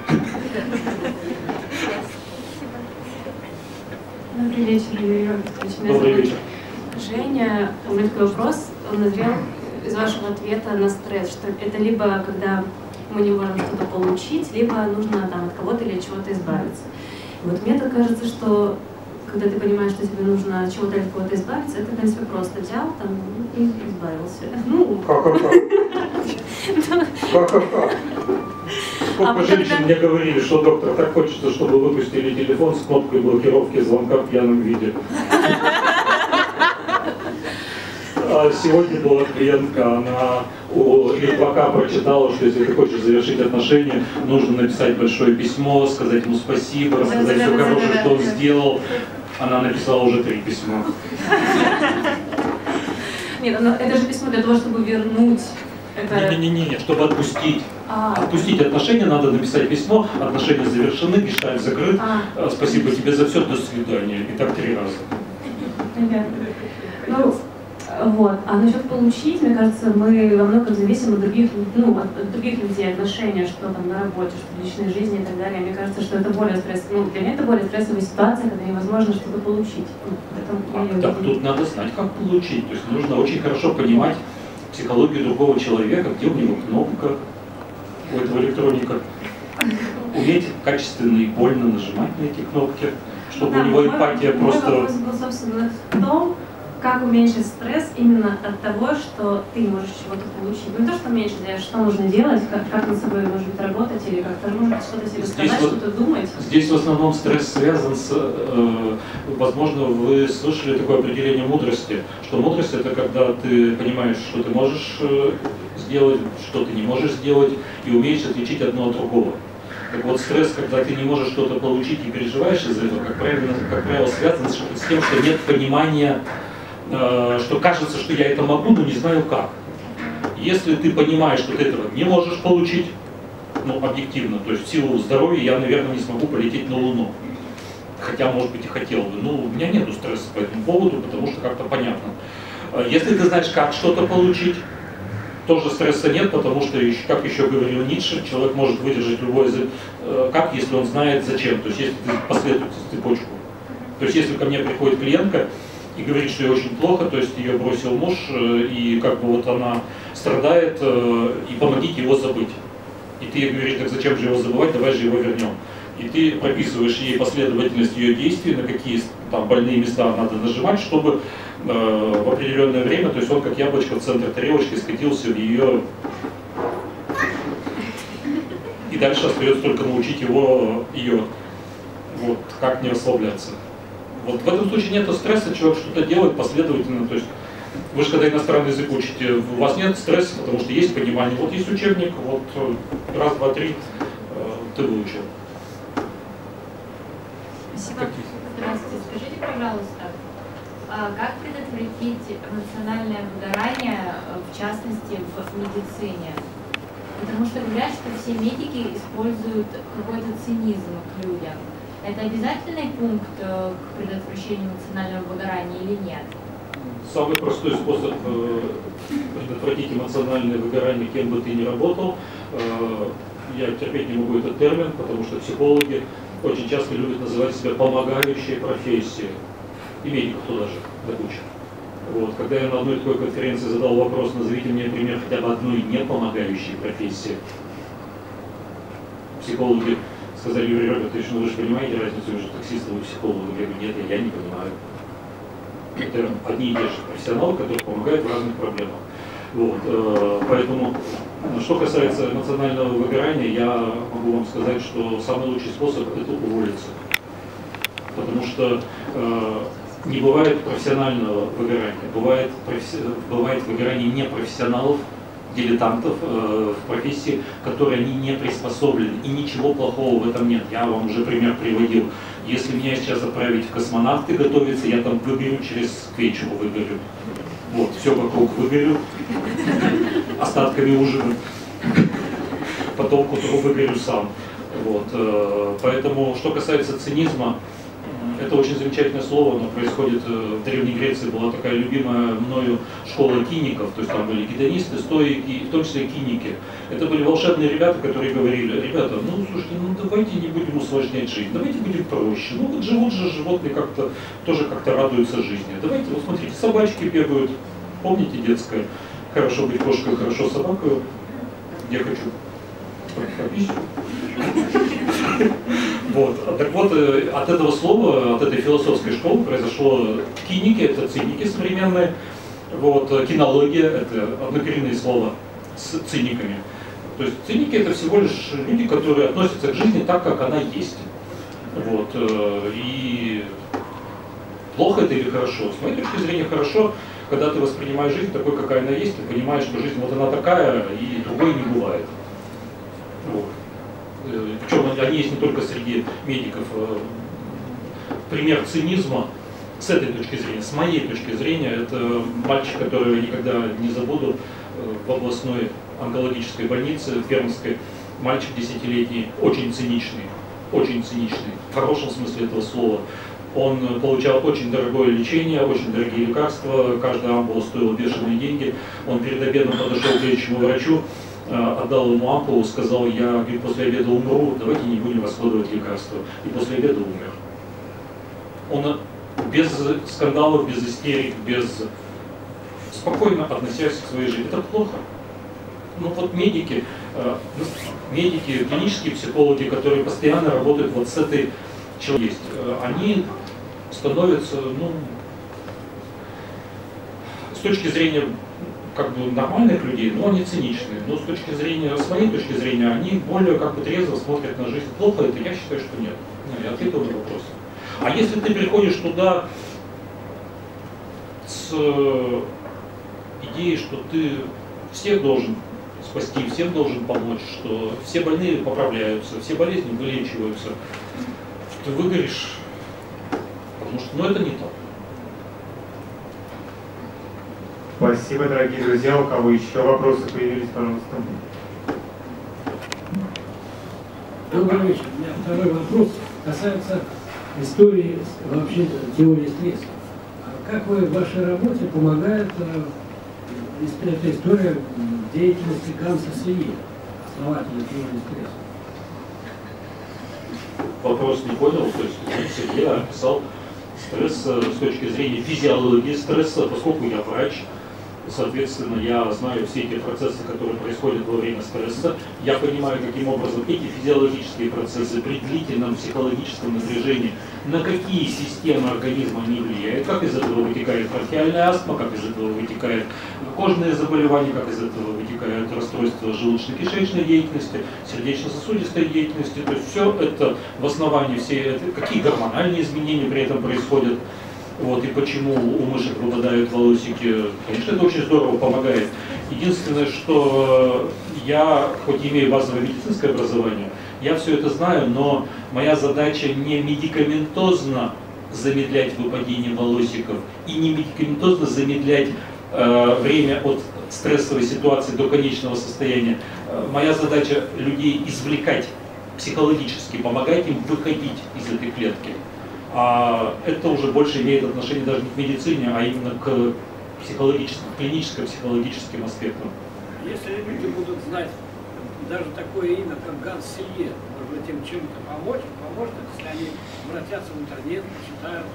Добрый вечер, Юрий Робертович. Добрый вечер. Женя, у меня такой вопрос, он назрел из вашего ответа на стресс, что это либо когда мы не можем что-то получить, либо нужно там, от кого-то или от чего-то избавиться. И вот мне так кажется, что когда ты понимаешь, что тебе нужно от чего-то или от кого-то избавиться, это, в принципе, просто взял там и избавился. Ну, Сколько женщин мне говорили, что доктор, так хочется, чтобы выпустили телефон с кнопкой блокировки звонка в пьяном виде. Сегодня была клиентка, она у Литвака прочитала, что если ты хочешь завершить отношения, нужно написать большое письмо, сказать ему спасибо, рассказать все хорошее, что он сделал. Она написала уже 3 письма. Нет, но это же письмо для того, чтобы вернуть. Не, чтобы отпустить. Отпустить отношения, надо написать письмо, отношения завершены, гештальт закрыт, спасибо тебе за все, до свидания. И так 3 раза. Ну, вот. А насчет получить, мне кажется, мы во многом зависим от других, от других людей, отношения, что там на работе, что в личной жизни и так далее. Мне кажется, что это более стрессовая, для меня это более стрессовая ситуация, когда невозможно что-то получить. Так тут надо знать, как получить. То есть нужно очень хорошо понимать психологию другого человека, где у него кнопка, у этого электроника. Уметь качественно и больно нажимать на эти кнопки, чтобы у него эмпатия просто... Мой вопрос был, собственно, в том, как уменьшить стресс именно от того, что ты не можешь чего-то получить. Не то, что уменьшить, а что нужно делать, как над собой, может быть, работать, или как-то, может, что-то себе сказать, что-то думать. Здесь в основном стресс связан с, возможно, вы слышали такое определение мудрости, что мудрость — это когда ты понимаешь, что ты можешь сделать, что ты не можешь сделать, и умеешь отличить одно от другого. Так вот, стресс, когда ты не можешь что-то получить и переживаешь из-за этого, как правило, связан с тем, что нет понимания, что кажется, что я это могу, но не знаю как. Если ты понимаешь, что ты этого не можешь получить, объективно, то есть в силу здоровья я, наверное, не смогу полететь на Луну. Хотя, может быть, и хотел бы. У меня нет стресса по этому поводу, потому что как-то понятно. Если ты знаешь, как что-то получить, тоже стресса нет, потому что, как еще говорил Ницше, человек может выдержать любой как, если он знает зачем, то есть если ты последуешь цепочку. То есть если ко мне приходит клиентка и говорит, что ей очень плохо, то есть ее бросил муж, и как бы вот она страдает, и помогите его забыть. И ты ей говоришь, так зачем же его забывать, давай же его вернем. И ты прописываешь ей последовательность ее действий, на какие там больные места надо нажимать, чтобы в определенное время, то есть он как яблочко в центр тарелочки скатился в ее... И дальше остается только научить ее вот, как не расслабляться. Вот в этом случае нет стресса, человек что-то делает последовательно. То есть вы же когда иностранный язык учите, у вас нет стресса, потому что есть понимание. Вот есть учебник, вот раз, два, три, ты выучил. Спасибо. Здравствуйте. Скажите, пожалуйста, как предотвратить эмоциональное выгорание, в частности, в медицине? Потому что говорят, что все медики используют какой-то цинизм к людям. Это обязательный пункт к предотвращению эмоционального выгорания или нет? Самый простой способ предотвратить эмоциональное выгорание, кем бы ты ни работал, я терпеть не могу этот термин, потому что психологи очень часто любят называть себя помогающей профессией. И медиков туда же, до кучи. Вот. Когда я на одной такой конференции задал вопрос, назовите мне пример хотя бы одной непомогающей профессии, психологи сказали: Юрий Робертович, вы же понимаете разницу между таксистом и психологом? Я говорю: нет, я не понимаю. Это одни и те же профессионалы, которые помогают в разных проблемах. Вот. Поэтому, что касается эмоционального выгорания, я могу вам сказать, что самый лучший способ – это уволиться. Потому что не бывает профессионального выгорания, бывает выгорание непрофессионалов, дилетантов в профессии, которые они не приспособлены, и ничего плохого в этом нет. Я вам уже пример приводил. Если меня сейчас отправить в космонавты готовиться, я там выгорю, через к вечеру выгорю. Вот, все вокруг выгорю, остатками ужина, потом к утру выгорю сам. Вот, поэтому, что касается цинизма, это очень замечательное слово, оно происходит в Древней Греции, была такая любимая мною школа киников, то есть там были гедонисты, стоики, в том числе и киники. Это были волшебные ребята, которые говорили: ребята, слушайте, давайте не будем усложнять жизнь, давайте будем проще. Вот живут же животные тоже как-то радуются жизни. Давайте, вот смотрите, собачки бегают, помните детское? Хорошо быть кошкой, хорошо собакой, где хочу пропись. Вот. Так вот, от этого слова, от этой философской школы произошло киники, это циники современные, вот, кинология, это однокоренные слова с циниками. То есть циники — это всего лишь люди, которые относятся к жизни так, как она есть. Вот. И плохо это или хорошо? С моей точки зрения, хорошо, когда ты воспринимаешь жизнь такой, какая она есть, ты понимаешь, что жизнь вот она такая, и другой не бывает. Вот. Причем они есть не только среди медиков. пример цинизма с этой точки зрения, с моей точки зрения. Это мальчик, которого я никогда не забуду, в областной онкологической больнице Пермской. Мальчик 10-летний, очень циничный, в хорошем смысле этого слова. Он получал очень дорогое лечение, очень дорогие лекарства, каждая ампула стоила бешеные деньги. Он перед обедом подошел к лечащему врачу, отдал ему ампулу, сказал: я после обеда умру, давайте не будем расходовать лекарства. И после обеда умер. Он без скандалов, без истерик, спокойно относясь к своей жизни. Это плохо. Ну вот медики, клинические психологи, которые постоянно работают вот с этой человеком, они становятся, ну, с точки зрения как бы нормальных людей, но они циничные. Но с моей точки зрения, они более как бы трезво смотрят на жизнь. Плохо это? Я считаю, что нет. Я ответил на вопрос. А если ты приходишь туда с идеей, что ты всех должен спасти, всем должен помочь, что все больные поправляются, все болезни вылечиваются, ты выгоришь, потому что это не так. Спасибо, дорогие друзья. У кого еще вопросы появились, пожалуйста. Добрый вечер. У меня второй вопрос касается истории, вообще теории стресса. Как вы в вашей работе помогает эта история деятельности Ганса Селье, основателя теории стресса? Вопрос не понял, то есть Селье описал стресс с точки зрения физиологии стресса, поскольку я врач. Соответственно, я знаю все эти процессы, которые происходят во время стресса. Я понимаю, каким образом эти физиологические процессы при длительном психологическом напряжении, на какие системы организма они влияют, как из этого вытекает бронхиальная астма, как из этого вытекают кожные заболевания, как из этого вытекают расстройства желудочно-кишечной деятельности, сердечно-сосудистой деятельности. То есть все это в основании, какие гормональные изменения при этом происходят. Вот, и почему у мышек выпадают волосики, конечно, это очень здорово помогает. Единственное, что я, хоть имею базовое медицинское образование, я все это знаю, но моя задача не медикаментозно замедлять выпадение волосиков и не медикаментозно замедлять время от стрессовой ситуации до конечного состояния. Моя задача людей извлекать психологически, помогать им выходить из этой клетки. А это уже больше имеет отношение даже не к медицине, а именно к психологическим, клиническо-психологическим аспектам. Если люди будут знать даже такое имя, как Ганс Селье, может быть, им чем-то поможет, если они обратятся в интернет, почитают?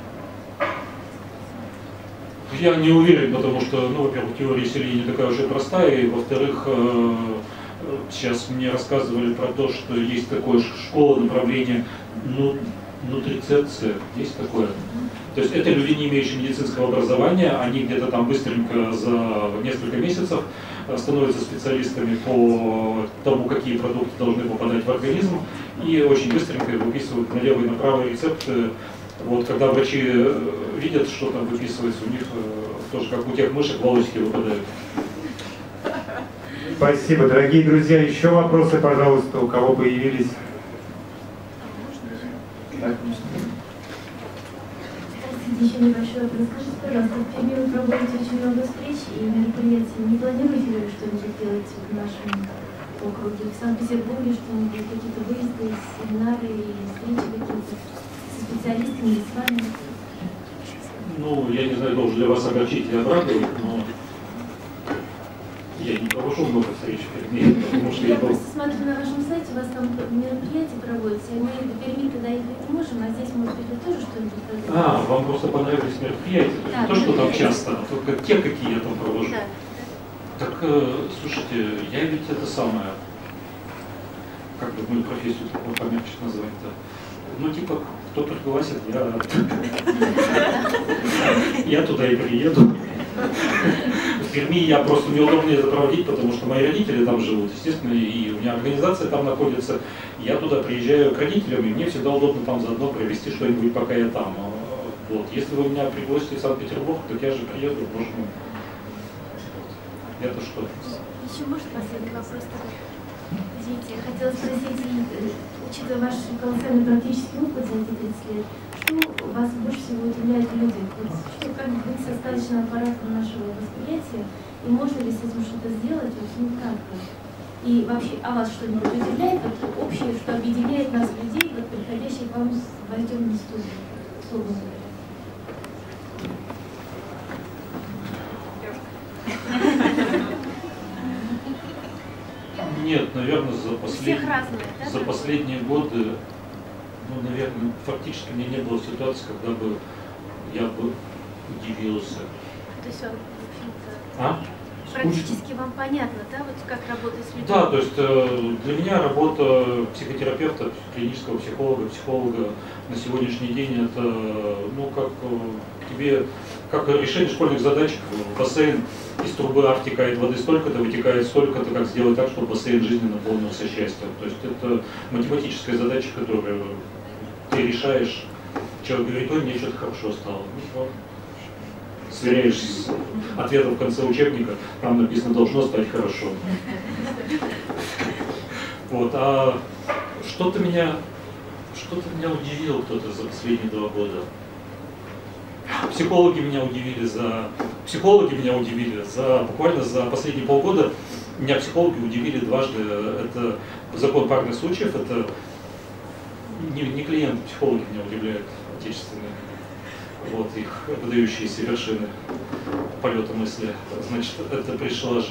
Я не уверен, потому что, ну, во-первых, теория Селье не такая уже простая, и, во-вторых, сейчас мне рассказывали про то, что есть такое школа, направление, нутрицепция, есть такое. То есть это люди, не имеющие медицинского образования, они где-то там быстренько за несколько месяцев становятся специалистами по тому, какие продукты должны попадать в организм, и очень быстренько выписывают налево и направо рецепты. Вот, когда врачи видят, что там выписывается, у них тоже, как у тех мышек, волосики выпадают. Спасибо, дорогие друзья. Еще вопросы, пожалуйста, у кого появились? Еще небольшой вопрос. Скажите, пожалуйста, в Перми вы проводите очень много встреч и мероприятий. Не планируете ли вы что-нибудь делать в нашем округе? В Санкт-Петербурге что-нибудь, какие-то выезды, семинары или встречи какие-то со специалистами или с вами? Ну, я не знаю, должен ли вас огорчить или обрадовать, но я не провожу много встреч в Перми, потому что я просто смотрю на вашем сайте, у вас там мероприятия проводятся, и мы до Перми туда ехать не можем, а здесь, может быть, вы тоже что-нибудь проводите? Вам просто понравились мероприятия, да, не то, что там часто, а только те, какие я там провожу. Да. Так, слушайте, я ведь это самое, как бы мою профессию такого помягче назвать-то, ну, типа, кто пригласит, я туда и приеду. В Перми я просто неудобно это проводить, потому что мои родители там живут, естественно, и у меня организация там находится. Я туда приезжаю к родителям, и мне всегда удобно там заодно провести что-нибудь, пока я там. Вот. Если вы меня пригласите в Санкт-Петербург, так я же приеду, боже мой. Это что? Еще может последний вопрос? Извините, я хотела спросить, учитывая ваш колоссальный практический опыт за эти 30 лет, что вас больше всего удивляет в людях? Вот, что как быть остаточным аппаратом нашего восприятия, и можно ли с этим что-то сделать очень кратко? И вообще, а вас что-нибудь удивляет, вот общее, что объединяет нас, людей, вот, приходящих к вам в воздемную студию? Нет, наверное, за да? последние годы, ну, наверное, фактически у меня не было ситуации, когда бы я бы удивился. То есть он, в общем-то, А? практически вам понятно, да, вот как работать с людьми? Да, то есть для меня работа психотерапевта, клинического психолога на сегодняшний день это, ну, как тебе, как решение школьных задач, в бассейн из трубы вытекает воды столько-то, вытекает столько-то, как сделать так, чтобы бассейн жизненно наполнился счастьем. То есть это математическая задача, которую ты решаешь. Человек говорит, ой, мне что-то хорошо стало. Ну, сверяешь с ответом в конце учебника, там написано, должно стать хорошо. Вот, а что-то меня удивило кто-то за последние 2 года. Психологи меня удивили буквально за последние полгода. Меня психологи удивили дважды. Это закон парных случаев, это не клиенты, психологи меня удивляют, отечественные. Вот их выдающиеся вершины полета мысли. Значит, это пришла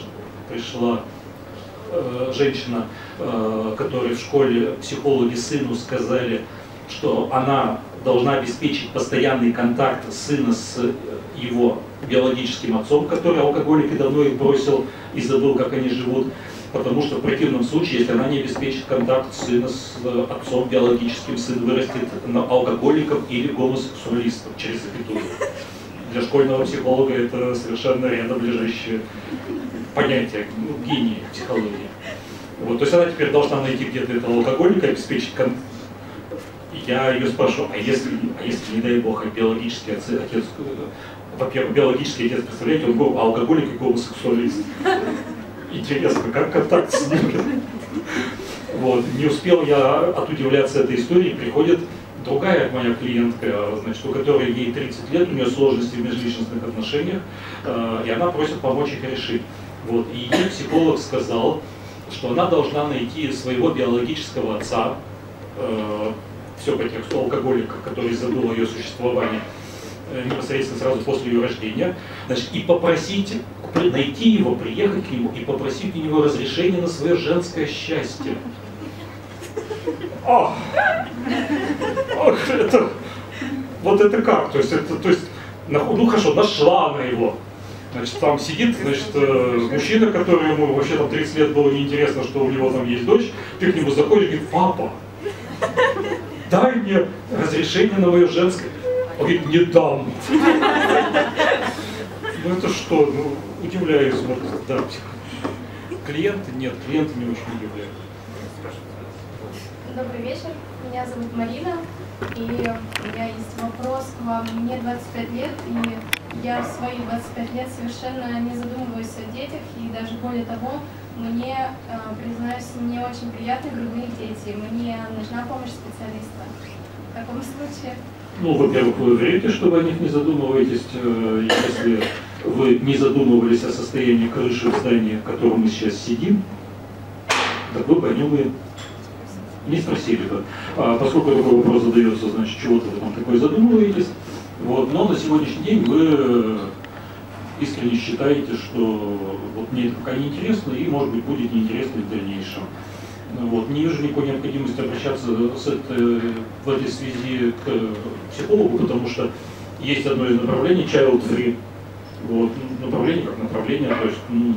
женщина, которой в школе психологи сыну сказали, что она должна обеспечить постоянный контакт сына с его биологическим отцом, который алкоголик и давно их бросил и забыл, как они живут. Потому что в противном случае, если она не обеспечит контакт сына с отцом биологическим, сын вырастет алкоголиком или гомосексуалистом через запятую. Для школьного психолога это совершенно рядом лежащее понятие, ну, гений психологии. Вот, то есть она теперь должна найти где-то этого алкоголика, обеспечить контакт. Я ее спрашиваю, а если не дай бог, биологический отец, во-первых, биологический отец, представляете, он был алкоголик и гомосексуалист. Интересно, как контакт с ним? Вот. Не успел я отудивляться этой истории, приходит другая моя клиентка, значит, у которой ей 30 лет, у нее сложности в межличностных отношениях, и она просит помочь их решить. Вот. И ей психолог сказал, что она должна найти своего биологического отца, все по тексту алкоголика, который забыл о ее существовании, непосредственно сразу после ее рождения, значит, и попросить, найти его, приехать к нему и попросить у него разрешения на свое женское счастье. Ах, это, вот это как? То есть, ну хорошо, нашла она его. Значит, там сидит, значит, мужчина, который ему вообще там 30 лет было неинтересно, что у него там есть дочь, ты к нему заходишь и говоришь, папа, дай мне разрешение на мое женское. Он говорит, не дам. Ну это что, ну удивляюсь, да, клиенты нет, клиенты не очень удивляют. Добрый вечер, меня зовут Марина, и у меня есть вопрос к вам. Мне 25 лет, и я в свои 25 лет совершенно не задумываюсь о детях, и даже более того, мне, признаюсь, не очень приятны грудные дети. Мне нужна помощь специалиста. В таком случае... Ну, во-первых, вы уверяете, что вы о них не задумываетесь, если вы не задумывались о состоянии крыши в здании, в котором мы сейчас сидим, так вы бы о нем и не спросили бы. Поскольку такой вопрос задается, значит, чего-то вы там такое задумываетесь, вот, но на сегодняшний день вы искренне считаете, что вот мне это пока не интересно и, может быть, будет неинтересно в дальнейшем. Вот. Не вижу никакой необходимости обращаться в этой связи к психологу, потому что есть одно из направлений child free. Вот. Направление как направление, то есть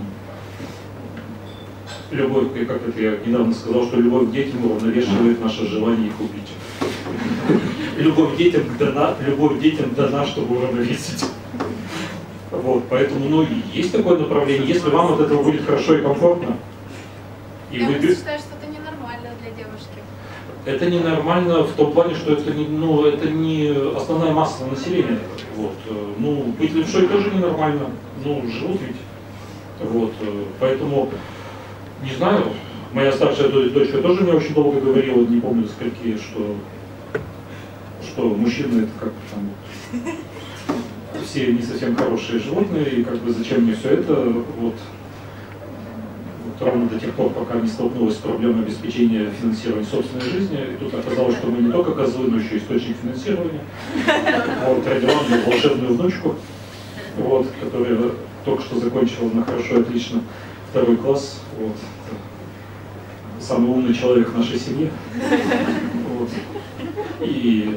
любовь, как это я недавно сказал, что любовь к детям уравновешивает наше желание их убить. Любовь к детям дана, чтобы уравновесить. Вот, поэтому, ну, есть такое направление. Если вам от этого будет хорошо и комфортно, и я вы... считаю, что это ненормально для девушки. Это ненормально в том плане, что это не основная масса населения. Вот. Ну, быть левшой тоже ненормально. Ну, живут ведь. Вот. Поэтому, не знаю, моя старшая дочка тоже мне очень долго говорила, не помню скольки, что что мужчины это как там все не совсем хорошие животные, и как бы зачем мне все это, вот ровно до тех пор, пока не столкнулась с проблемой обеспечения финансирования собственной жизни, и тут оказалось, что мы не только козлы, но еще источник финансирования. Вот, родила мне волшебную внучку, вот, которая только что закончила на хорошо, отлично 2 класс, вот, самый умный человек в нашей семье. Вот. И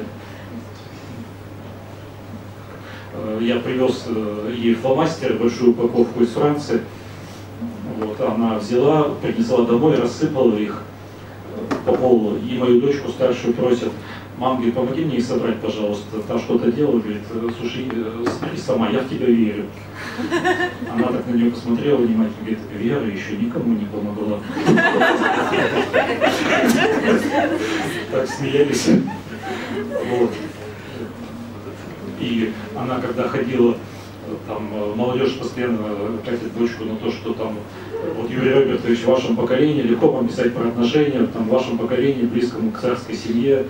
я привез ей фломастер, большую упаковку из Франции. Вот, она взяла, принесла домой, рассыпала их по полу. И мою дочку старшую просят: мам, говорит, помоги мне их собрать, пожалуйста. Та что-то делала, говорит, слушай, смотри сама, я в тебя верю. Она так на нее посмотрела внимательно, говорит, Вера еще никому не помогла. Так смеялись. Вот. И она, когда ходила, там, молодежь постоянно катит дочку на то, что там, вот Юрий Робертович, в вашем поколении легко вам писать про отношения, там, в вашем поколении, близкому к царской семье.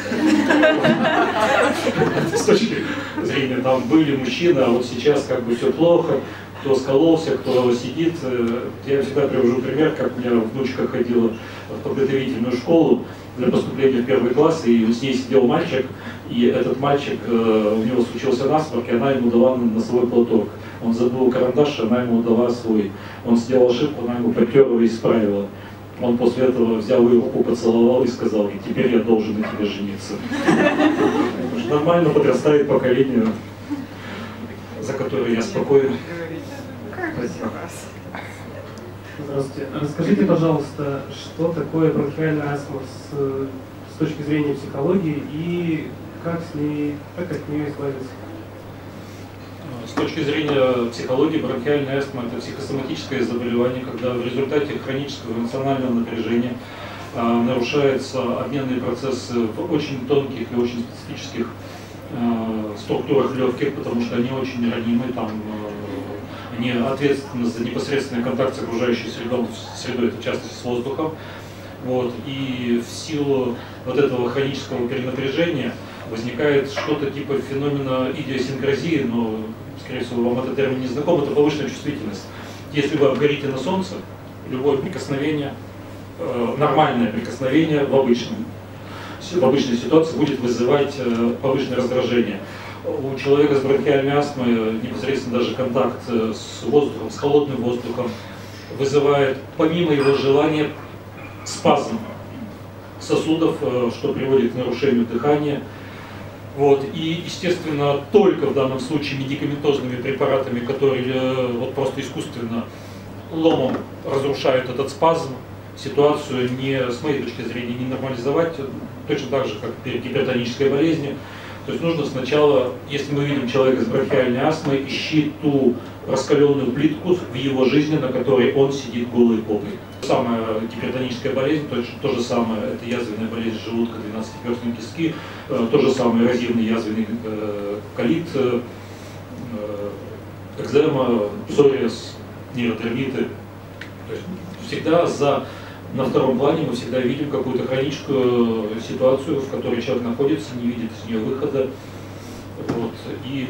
С точки зрения, там были мужчины, а вот сейчас как бы все плохо, кто скололся, кто сидит. Я всегда привожу пример, как у меня внучка ходила в подготовительную школу для поступления в 1 класс, и с ней сидел мальчик, и этот мальчик, у него случился насморк, и она ему дала носовой платок. Он забыл карандаш, она ему дала свой. Он сделал ошибку, она ему потерла и исправила. Он после этого взял ее руку, поцеловал и сказал: и теперь я должен на тебе жениться. Нормально подрастает поколение, за которое я спокоен. Здравствуйте. Расскажите, пожалуйста, что такое бронхиальная астма с точки зрения психологии и как от нее избавиться? С точки зрения психологии, бронхиальная астма – это психосоматическое заболевание, когда в результате хронического эмоционального напряжения нарушаются обменные процессы в очень тонких и очень специфических структурах легких, потому что они очень ранимы, там они ответственны за непосредственный контакт с окружающей средой, это в частности с воздухом. Вот. И в силу вот этого хронического перенапряжения возникает что-то типа феномена идиосинкразии, но, скорее всего, вам этот термин не знаком, это повышенная чувствительность. Если вы обгорите на солнце, любое прикосновение, нормальное прикосновение в обычной ситуации будет вызывать повышенное раздражение. У человека с бронхиальной астмой непосредственно даже контакт с воздухом, с холодным воздухом вызывает, помимо его желания, спазм сосудов, что приводит к нарушению дыхания. Вот. И, естественно, только в данном случае медикаментозными препаратами, которые вот просто искусственно ломом разрушают этот спазм, ситуацию с моей точки зрения, не нормализовать, точно так же, как при гипертонической болезни. То есть нужно сначала, если мы видим человека с бронхиальной астмой, ищи ту раскаленную плитку в его жизни, на которой он сидит голой попой. Самая гипертоническая болезнь, то же самое, это язвенная болезнь желудка, 12-перстной кишки, то же самое эрозивный язвенный колит, экзема, псориаз, нейродермиты. То есть всегда на втором плане мы всегда видим какую-то хроническую ситуацию, в которой человек находится, не видит из нее выхода. Вот. И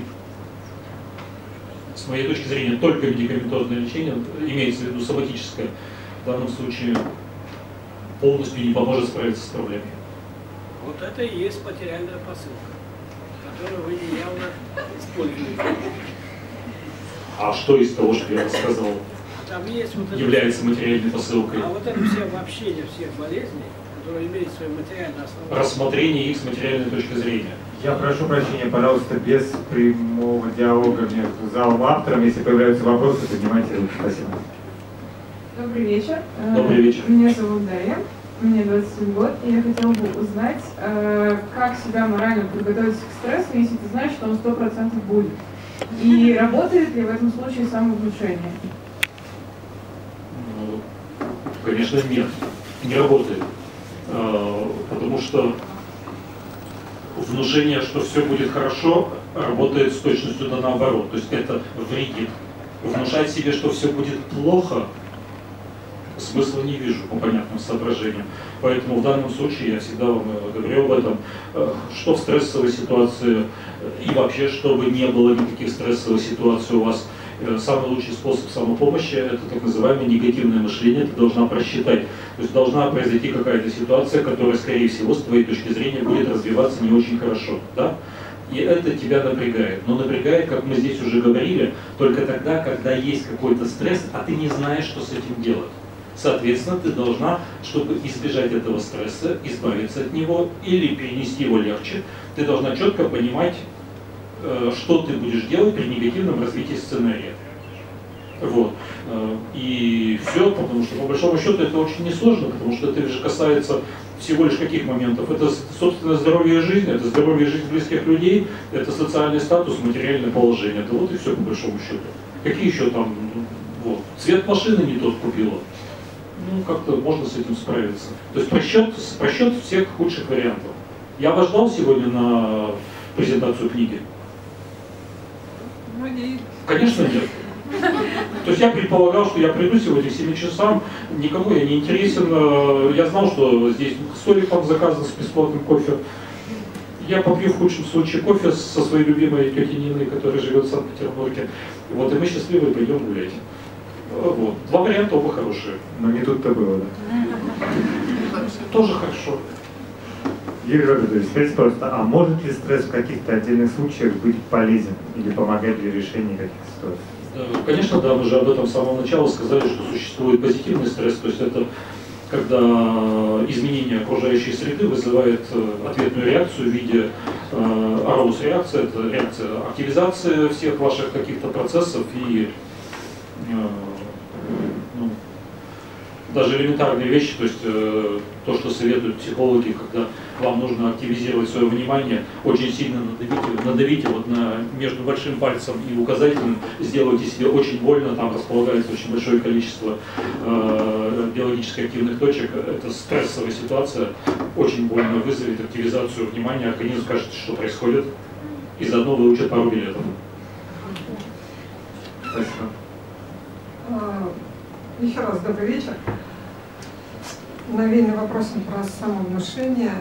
с моей точки зрения только медикаментозное лечение, имеется в виду соматическое, в данном случае полностью не поможет справиться с проблемой. Вот это и есть материальная посылка, которую вы явно используете. А что из того, что я рассказал, там есть вот является материальной посылкой? А вот это все обобщение всех болезней, которые имеют свою материальную основу. Рассмотрение их с материальной точки зрения. Я прошу прощения, пожалуйста, без прямого диалога между залом и автором. Если появляются вопросы, поднимайте руки. Спасибо. Добрый вечер. Добрый вечер. Меня зовут Дарья, мне 21 год, и я хотела бы узнать, как себя морально подготовиться к стрессу, если ты знаешь, что он 100% будет. И работает ли в этом случае самовнушение? Конечно, нет, не работает. Потому что внушение, что все будет хорошо, работает с точностью да наоборот. То есть это вредит. Внушать себе, что все будет плохо, смысла не вижу по понятным соображениям. Поэтому в данном случае я всегда вам говорю об этом, что в стрессовой ситуации и вообще, чтобы не было никаких стрессовых ситуаций у вас, самый лучший способ самопомощи – это так называемое негативное мышление, ты должна просчитать. То есть должна произойти какая-то ситуация, которая, скорее всего, с твоей точки зрения будет развиваться не очень хорошо. Да? И это тебя напрягает. Но напрягает, как мы здесь уже говорили, только тогда, когда есть какой-то стресс, а ты не знаешь, что с этим делать. Соответственно, ты должна, чтобы избежать этого стресса, избавиться от него или перенести его легче, ты должна четко понимать, что ты будешь делать при негативном развитии сценария. Вот. И все, потому что по большому счету это очень несложно, потому что это же касается всего лишь каких моментов. Это, собственно, здоровье и жизнь, это здоровье и жизнь близких людей, это социальный статус, материальное положение. Это вот и все по большому счету. Какие еще там, вот, цвет машины не тот купила. Ну, как-то можно с этим справиться. То есть просчет всех худших вариантов. Я вас ждал сегодня на презентацию книги? Конечно, нет. То есть я предполагал, что я приду сегодня к 7 часам, никому я не интересен. Я знал, что здесь столик там заказан с бесплатным кофе. Я попью в худшем случае кофе со своей любимой тетей Ниной, которая живет в Санкт-Петербурге. Вот, и мы счастливы пойдем гулять. Вот. Два варианта, оба хорошие. Но не тут-то было, да? Тоже хорошо. Юрий Робертович, скажите, пожалуйста, а может ли стресс в каких-то отдельных случаях быть полезен или помогать для решения каких-то ситуаций? Конечно, да, мы же об этом с самого начала сказали, что существует позитивный стресс, то есть это когда изменение окружающей среды вызывает ответную реакцию в виде ароус-реакции, это реакция активизации всех ваших каких-то процессов и даже элементарные вещи, то есть то, что советуют психологи, когда вам нужно активизировать свое внимание, очень сильно надавите вот между большим пальцем и указательным, сделайте себе очень больно, там располагается очень большое количество биологически активных точек, это стрессовая ситуация, очень больно вызовет активизацию внимания, организм скажет, что происходит, и заодно выучат пару билетов. Спасибо. Еще раз добрый вечер. Навеянный вопросом про самовнушение.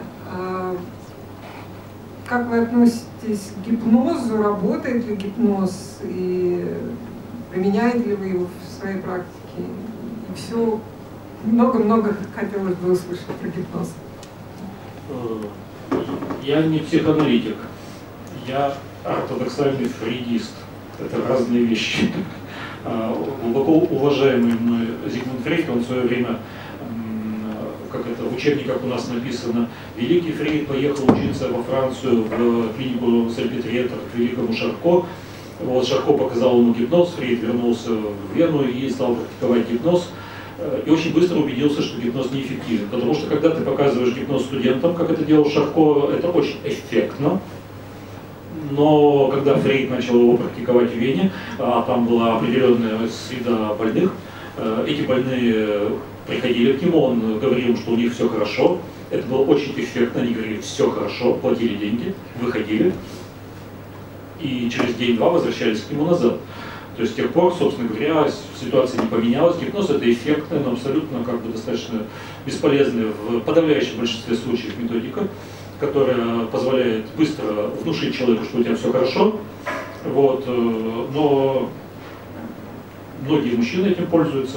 Как вы относитесь к гипнозу? Работает ли гипноз? И применяете ли вы его в своей практике? И все. Много-много хотелось бы услышать про гипноз. Я не психоаналитик. Я ортодоксальный фрейдист. Это разные вещи. Глубоко уважаемый мной Зигмунд Фрейд, он в свое время, как это в учебниках у нас написано, великий Фрейд поехал учиться во Францию в клинику Сальпетриетер к великому Шарко. Вот Шарко показал ему гипноз, Фрейд вернулся в Вену и стал практиковать гипноз. И очень быстро убедился, что гипноз неэффективен. Потому что когда ты показываешь гипноз студентам, как это делал Шарко, это очень эффектно. Но когда Фрейд начал его практиковать в Вене, а там была определенная среда больных, эти больные приходили к нему, он говорил, что у них все хорошо, это было очень эффектно, они говорили, все хорошо, платили деньги, выходили, и через день-два возвращались к нему назад. То есть с тех пор, собственно говоря, ситуация не поменялась, гипноз это эффектная, но абсолютно как бы достаточно бесполезная в подавляющем большинстве случаев методика, которая позволяет быстро внушить человеку, что у тебя все хорошо, вот, но многие мужчины этим пользуются.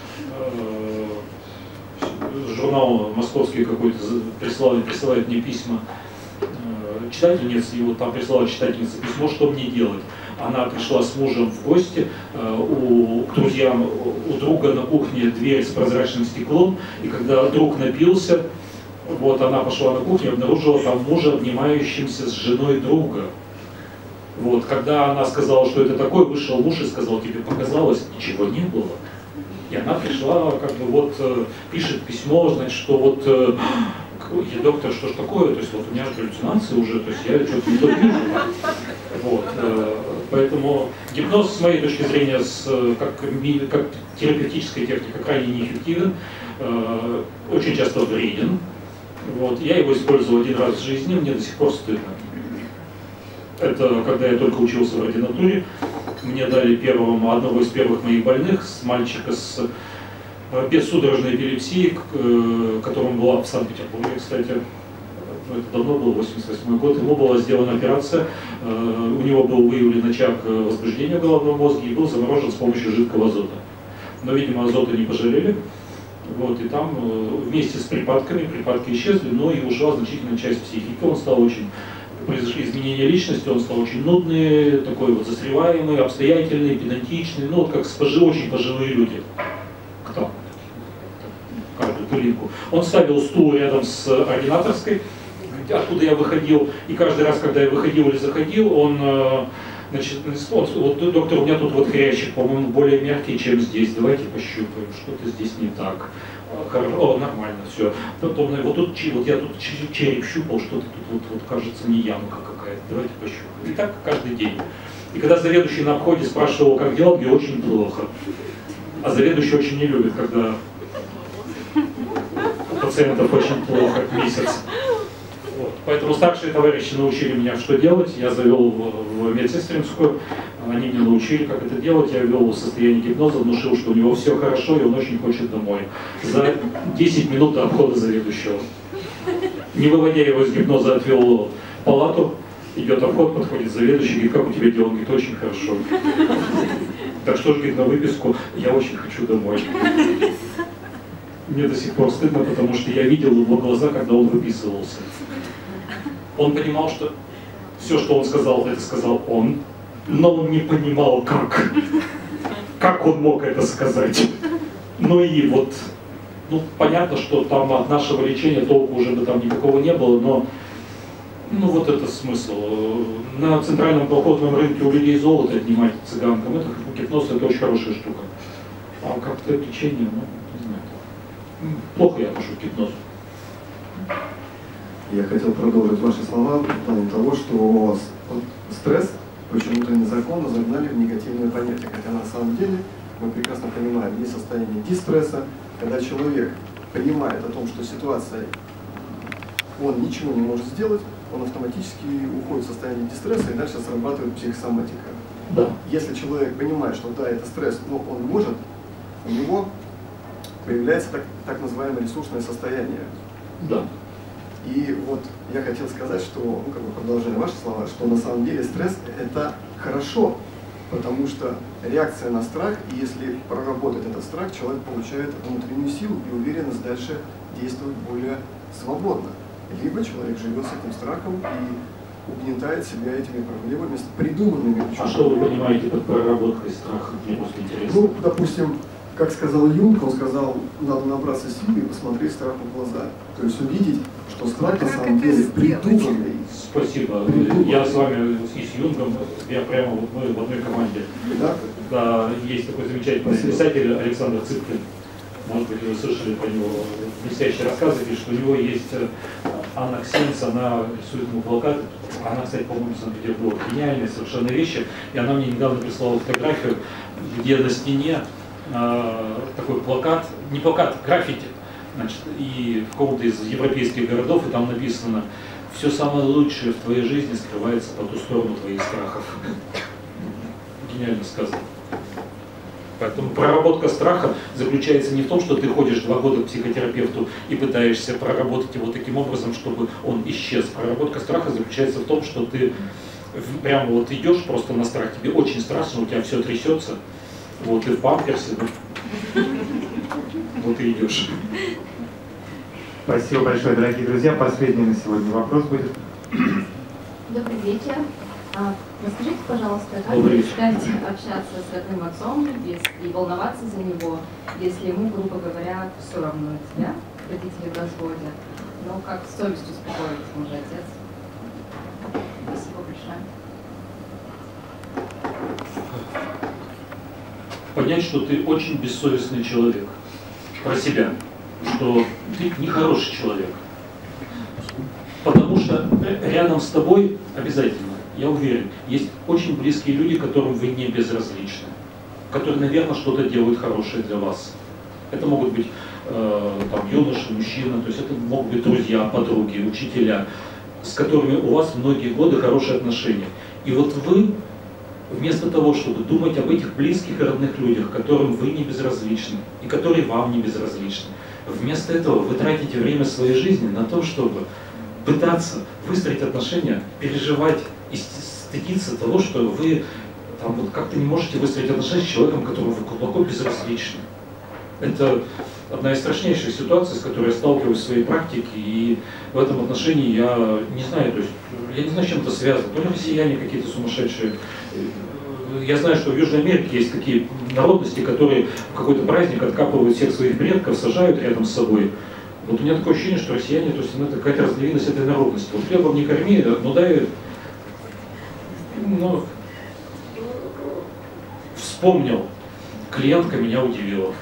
Журнал московский какой-то присылает мне письма, читательница, и вот там прислала читательница письмо, что мне делать. Она пришла с мужем в гости, к друзьям, у друга на кухне дверь с прозрачным стеклом, и когда друг напился, вот она пошла на кухню и обнаружила там мужа, обнимающимся с женой друга. Вот, когда она сказала, что это такое, вышел муж и сказал, тебе показалось, ничего не было. И она пришла, как бы вот, пишет письмо, значит, что вот, доктор, что ж такое, то есть вот у меня галлюцинации уже, то есть я что-то не то вижу. Вот, поэтому гипноз, с моей точки зрения, как терапевтическая техника, крайне неэффективен, очень часто вреден. Вот, я его использовал один раз в жизни, мне до сих пор стыдно. Это когда я только учился в ординатуре, мне дали одного из первых моих больных, мальчика с бессудорожной эпилепсии, которая была в Санкт-Петербурге, кстати. Это давно был, 88 год, ему была сделана операция, у него был выявлен очаг возбуждения в головном мозге и был заморожен с помощью жидкого азота. Но, видимо, азота не пожалели, вот, и там вместе с припадками, припадки исчезли, но и ушла значительная часть психики, он стал очень, произошли изменения личности, он стал очень нудный, такой вот застреваемый, обстоятельный, педантичный, ну вот как очень пожилые люди. Кто? Каждую пылинку. Он ставил стул рядом с ординаторской, откуда я выходил, и каждый раз, когда я выходил или заходил, он, значит, вот доктор, у меня тут вот хрящик, по-моему, более мягкий, чем здесь, давайте пощупаем, что-то здесь не так. О, нормально, все. Потом, вот тут, вот я тут череп щупал, что-то тут вот кажется, не ямка какая-то, давайте пощупаем. И так каждый день. И когда заведующий на обходе спрашивал, как дела, мне очень плохо. А заведующий очень не любит, когда у пациентов очень плохо месяц. Вот. Поэтому старшие товарищи научили меня, что делать. Я завел в медсестринскую, они меня научили, как это делать. Я ввел в состояние гипноза, внушил, что у него все хорошо, и он очень хочет домой. За 10 минут до обхода заведующего. Не выводя его из гипноза, отвел в палату. Идет обход, подходит заведующий, говорит, как у тебя дела? Он говорит, очень хорошо. Так что же, говорит, на выписку, я очень хочу домой. Мне до сих пор стыдно, потому что я видел его глаза, когда он выписывался. Он понимал, что все, что он сказал, это сказал он, но он не понимал, как. Как он мог это сказать. Ну и вот, ну понятно, что там от нашего лечения толку уже бы там никакого не было, но ну вот это смысл. На центральном колхозном рынке у людей золото отнимать цыганкам, это гипноз, это очень хорошая штука. А как-то лечение, ну, не знаю. Плохо я отношусь к гипнозу. Я хотел продолжить ваши слова в плане того, что стресс почему-то незаконно загнали в негативное понятие. Хотя на самом деле мы прекрасно понимаем, есть состояние дистресса, когда человек понимает о том, что ситуация, он ничего не может сделать, он автоматически уходит в состояние дистресса и дальше срабатывает психосоматика. Да. Если человек понимает, что да, это стресс, но он может, у него появляется так называемое ресурсное состояние. Да. И вот я хотел сказать, что, ну, как бы продолжая ваши слова, что на самом деле стресс это хорошо, потому что реакция на страх, и если проработать этот страх, человек получает внутреннюю силу и уверенность дальше действовать более свободно. Либо человек живет с этим страхом и угнетает себя этими проблемами, придуманными. А что вы понимаете под проработкой страха? Мне просто интересно. Ну, допустим, как сказал Юнг, он сказал, надо набраться силы и посмотреть страху в глаза. То есть увидеть, что страх на самом деле придуманный. Спасибо. Я с вами и с Юнгом, я прямо вот мы в одной команде. Да? Да, есть такой замечательный писатель Александр Цыпкин. Может быть, вы слышали про него блестящие рассказы, что у него есть Анна Ксенц, она рисует ему плакаты. Она, кстати, по-моему, в Санкт-Петербурге. Гениальные совершенно вещи. И она мне недавно прислала фотографию, где на стене такой плакат, не плакат, граффити, значит, и в каком-то из европейских городов, и там написано: все самое лучшее в твоей жизни скрывается по ту сторону твоих страхов. Гениально сказано. Поэтому проработка страха заключается не в том, что ты ходишь 2 года к психотерапевту и пытаешься проработать его таким образом, чтобы он исчез. Проработка страха заключается в том, что ты прямо вот идешь просто на страх, тебе очень страшно, у тебя все трясется, вот ты в памперсе, вот и идешь. Спасибо большое, дорогие друзья. Последний на сегодня вопрос будет. Добрый вечер. Расскажите, пожалуйста, как перестать общаться с родным отцом и волноваться за него, если ему, грубо говоря, все равно тебя, родители в разводе, но как с совестью успокоить, он же отец? Спасибо большое. Понять, что ты очень бессовестный человек, про себя, что ты нехороший человек, потому что рядом с тобой обязательно, я уверен, есть очень близкие люди, которым вы не безразличны, которые, наверное, что-то делают хорошее для вас. Это могут быть там, юноши, мужчина, то есть это могут быть друзья, подруги, учителя, с которыми у вас многие годы хорошие отношения. И вот вы Вместо того, чтобы думать об этих близких и родных людях, которым вы не безразличны и которые вам не безразличны, вместо этого вы тратите время своей жизни на то, чтобы пытаться выстроить отношения, переживать и стыдиться того, что вы там, вот, как-то не можете выстроить отношения с человеком, которому вы глубоко безразличны. Это одна из страшнейших ситуаций, с которой я сталкиваюсь в своей практике, и в этом отношении я не знаю, то есть я не знаю, с чем это связано. То ли россияне какие-то сумасшедшие. Я знаю, что в Южной Америке есть такие народности, которые в какой-то праздник откапывают всех своих предков, сажают рядом с собой. Вот у меня такое ощущение, что россияне, то есть это какая-то разновидность этой народности. Вот хлебом не корми, ну дай, ну, вспомнил, клиентка меня удивила.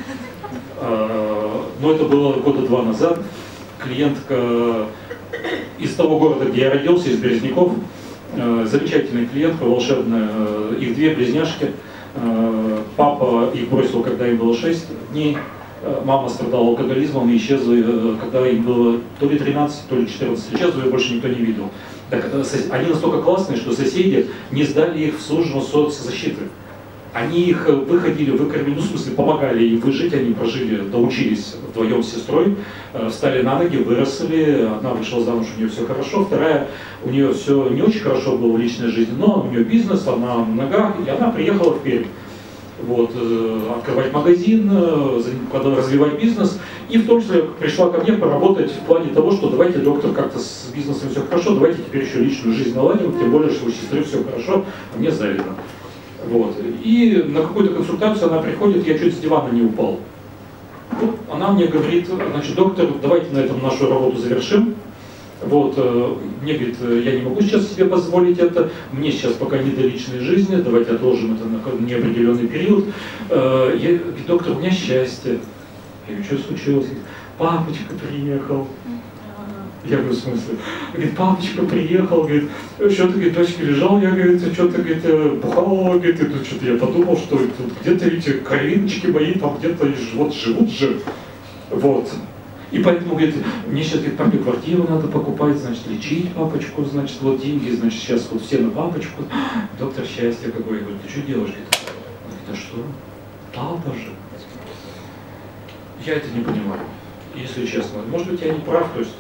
Но это было года 2 назад. Клиентка из того города, где я родился, из Березняков, замечательная клиентка, волшебная, их 2 близняшки. Папа их бросил, когда им было 6 дней. Мама страдала алкоголизмом и исчезла, когда им было то ли 13, то ли 14. Исчезла, ее больше никто не видел. Так, они настолько классные, что соседи не сдали их в службу соцзащиты. Они их выходили, выкормили, ну, в смысле, помогали им выжить, они прожили, доучились вдвоем с сестрой, встали на ноги, выросли, одна вышла замуж, у нее все хорошо, вторая, у нее все не очень хорошо было в личной жизни, но у нее бизнес, она на ногах, и она приехала в Пермь. Вот, открывать магазин, развивать бизнес, и в том числе пришла ко мне поработать в плане того, что давайте, доктор, как-то с бизнесом все хорошо, давайте теперь еще личную жизнь наладим, тем более, что у сестры все хорошо, а мне завидно. Вот. И на какую-то консультацию она приходит, я чуть с дивана не упал. Вот, она мне говорит, значит, доктор, давайте на этом нашу работу завершим. Вот, мне говорит, я не могу сейчас себе позволить это, мне сейчас пока не до личной жизни, давайте отложим это на неопределенный период. Я говорю, доктор, у меня счастье. Я говорю, что случилось? Папочка приехал. Я говорю, в смысле? Говорит, папочка приехал, говорит, что-то, говорит, дочка лежал, я, говорит, что-то, говорит, бухал, говорит, и тут что-то я подумал, что тут где-то эти кровиночки мои там где-то вот живут же. Вот. И поэтому, говорит, мне сейчас, говорит, папе квартиру надо покупать, значит, лечить папочку, значит, вот деньги, значит, сейчас вот все на папочку. Доктор, счастье какое. Я говорю, ты что делаешь? Говорит, а что? Папа же. Я это не понимаю, если честно. Может быть, я не прав, то есть,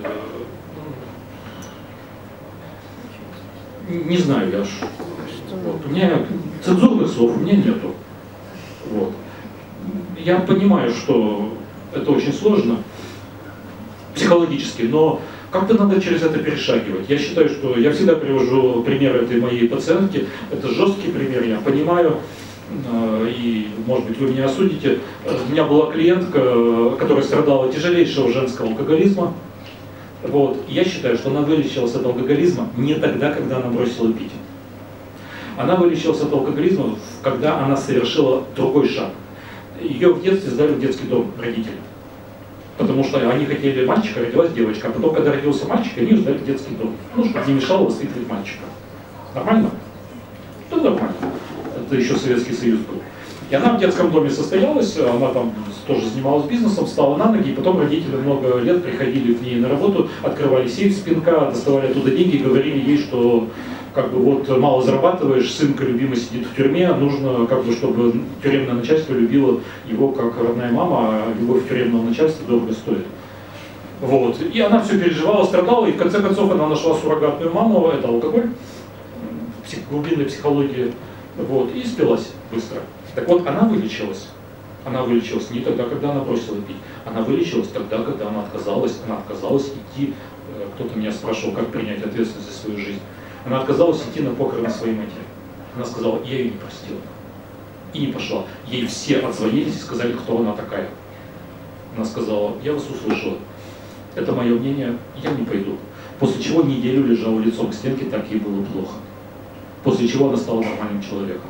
не знаю, я ж. Вот. У меня цензурных слов у меня нету. Вот. Я понимаю, что это очень сложно психологически, но как-то надо через это перешагивать. Я считаю, что я всегда привожу пример этой моей пациентки. Это жесткий пример, я понимаю, и, может быть, вы меня осудите. У меня была клиентка, которая страдала тяжелейшего женского алкоголизма. Вот. Я считаю, что она вылечилась от алкоголизма не тогда, когда она бросила пить. Она вылечилась от алкоголизма, когда она совершила другой шаг. Ее в детстве сдали в детский дом родители. Потому что они хотели мальчика, родилась девочка. А потом, когда родился мальчик, они ее сдали в детский дом. Ну, чтобы не мешало воспитывать мальчика. Нормально? Ну, нормально. Это еще Советский Союз был. И она в детском доме состоялась, она там тоже занималась бизнесом, встала на ноги, и потом родители много лет приходили к ней на работу, открывали сейф с пинка, доставали оттуда деньги и говорили ей, что как бы вот мало зарабатываешь, сынка любимый сидит в тюрьме, нужно как бы, чтобы тюремное начальство любило его как родная мама, а любовь тюремного начальства дорого стоит. Вот. И она все переживала, страдала, и в конце концов она нашла суррогатную маму, это алкоголь, глубинная психология, вот, и спилась быстро. Так вот, она вылечилась. Она вылечилась не тогда, когда она бросила пить. Она вылечилась тогда, когда она отказалась идти. Кто-то меня спрашивал, как принять ответственность за свою жизнь. Она отказалась идти на похороны своей матери. Она сказала, я ее не простила. И не пошла. Ей все отзвонились и сказали, кто она такая. Она сказала, я вас услышала. Это мое мнение, я не пойду. После чего неделю лежала лицом к стенке, так ей было плохо. После чего она стала нормальным человеком.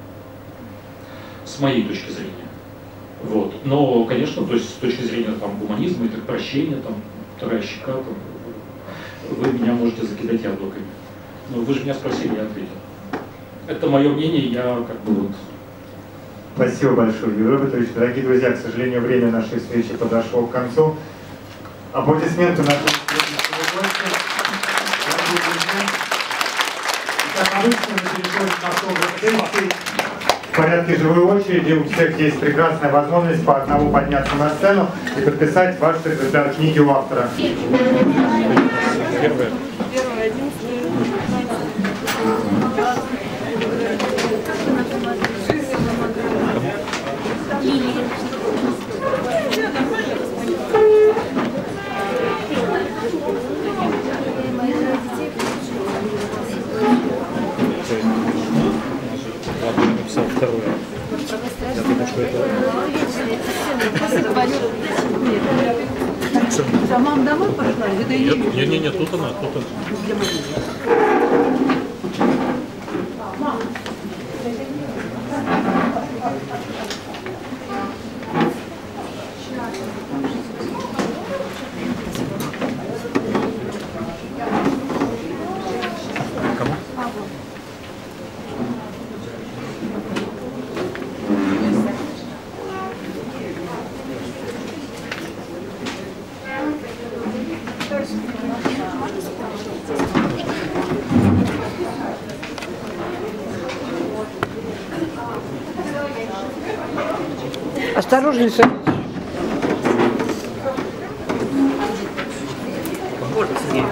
С моей точки зрения. Вот. Но, конечно, то есть с точки зрения там, гуманизма и так, прощения, там, вторая щека, там, вы меня можете закидать яблоками. Но вы же меня спросили, я ответил. Это мое мнение, я как бы вот... Спасибо большое, Юрий Робертович. Дорогие друзья, к сожалению, время нашей встречи подошло к концу. Аплодисменты нашему следующему гостю. как обычно, мы переходим на вторую. В порядке живой очереди у всех есть прекрасная возможность по одному подняться на сцену и подписать ваши экземпляр книги у автора. Первое, 11. Написал второе. Я думаю, что это... А мама домой пошла? Нет, тут она. Осторожней, садитесь. Можно, Сергей.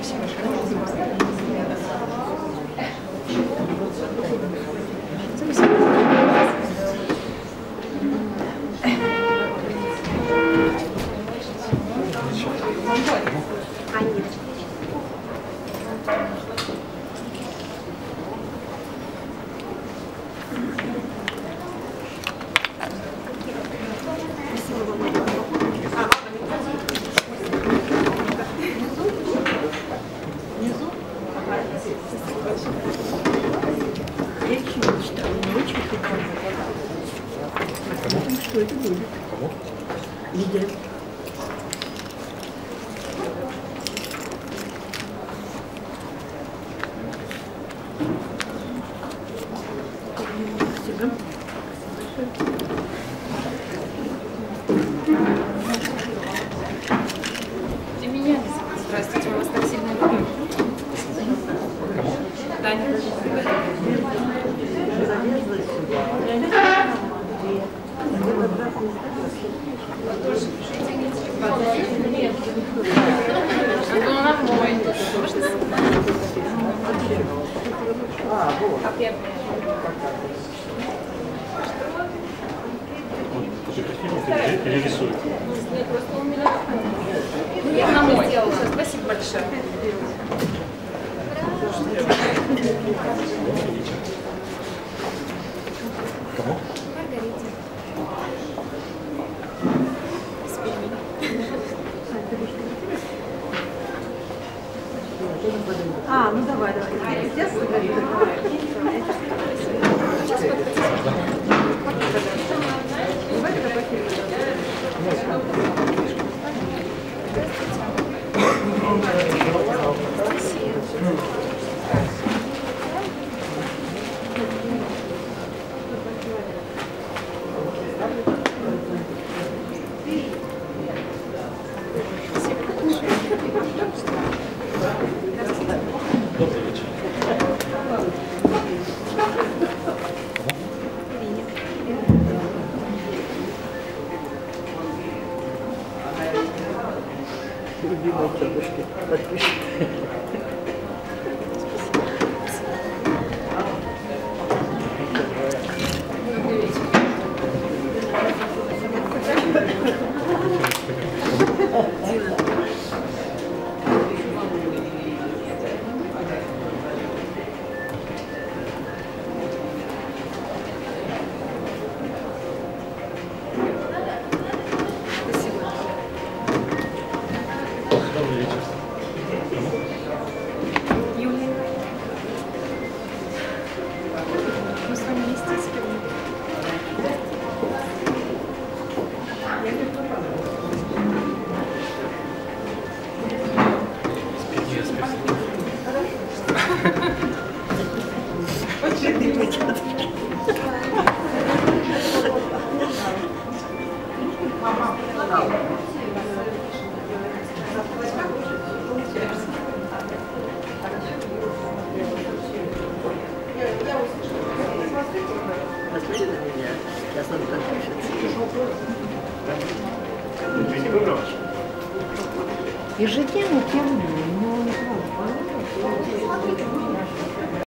Что это будет? Кому? Лидер. Здравствуйте, мы вас так сильно любим. Таня. Фотографирует или рисует? Нет, просто у меня... Я на мой сделала. Спасибо большое. Кому? Маргарите. А, ну давай. Сейчас Добрый вечер. любимой тетушки подпишите. Добрый вечер. Юлия. Мы с вами вместе с кем? Очень любимой тетушки. Посмотри на меня. Сейчас он подпишется. Ты не выбрал? Ежедневно я люблю, но...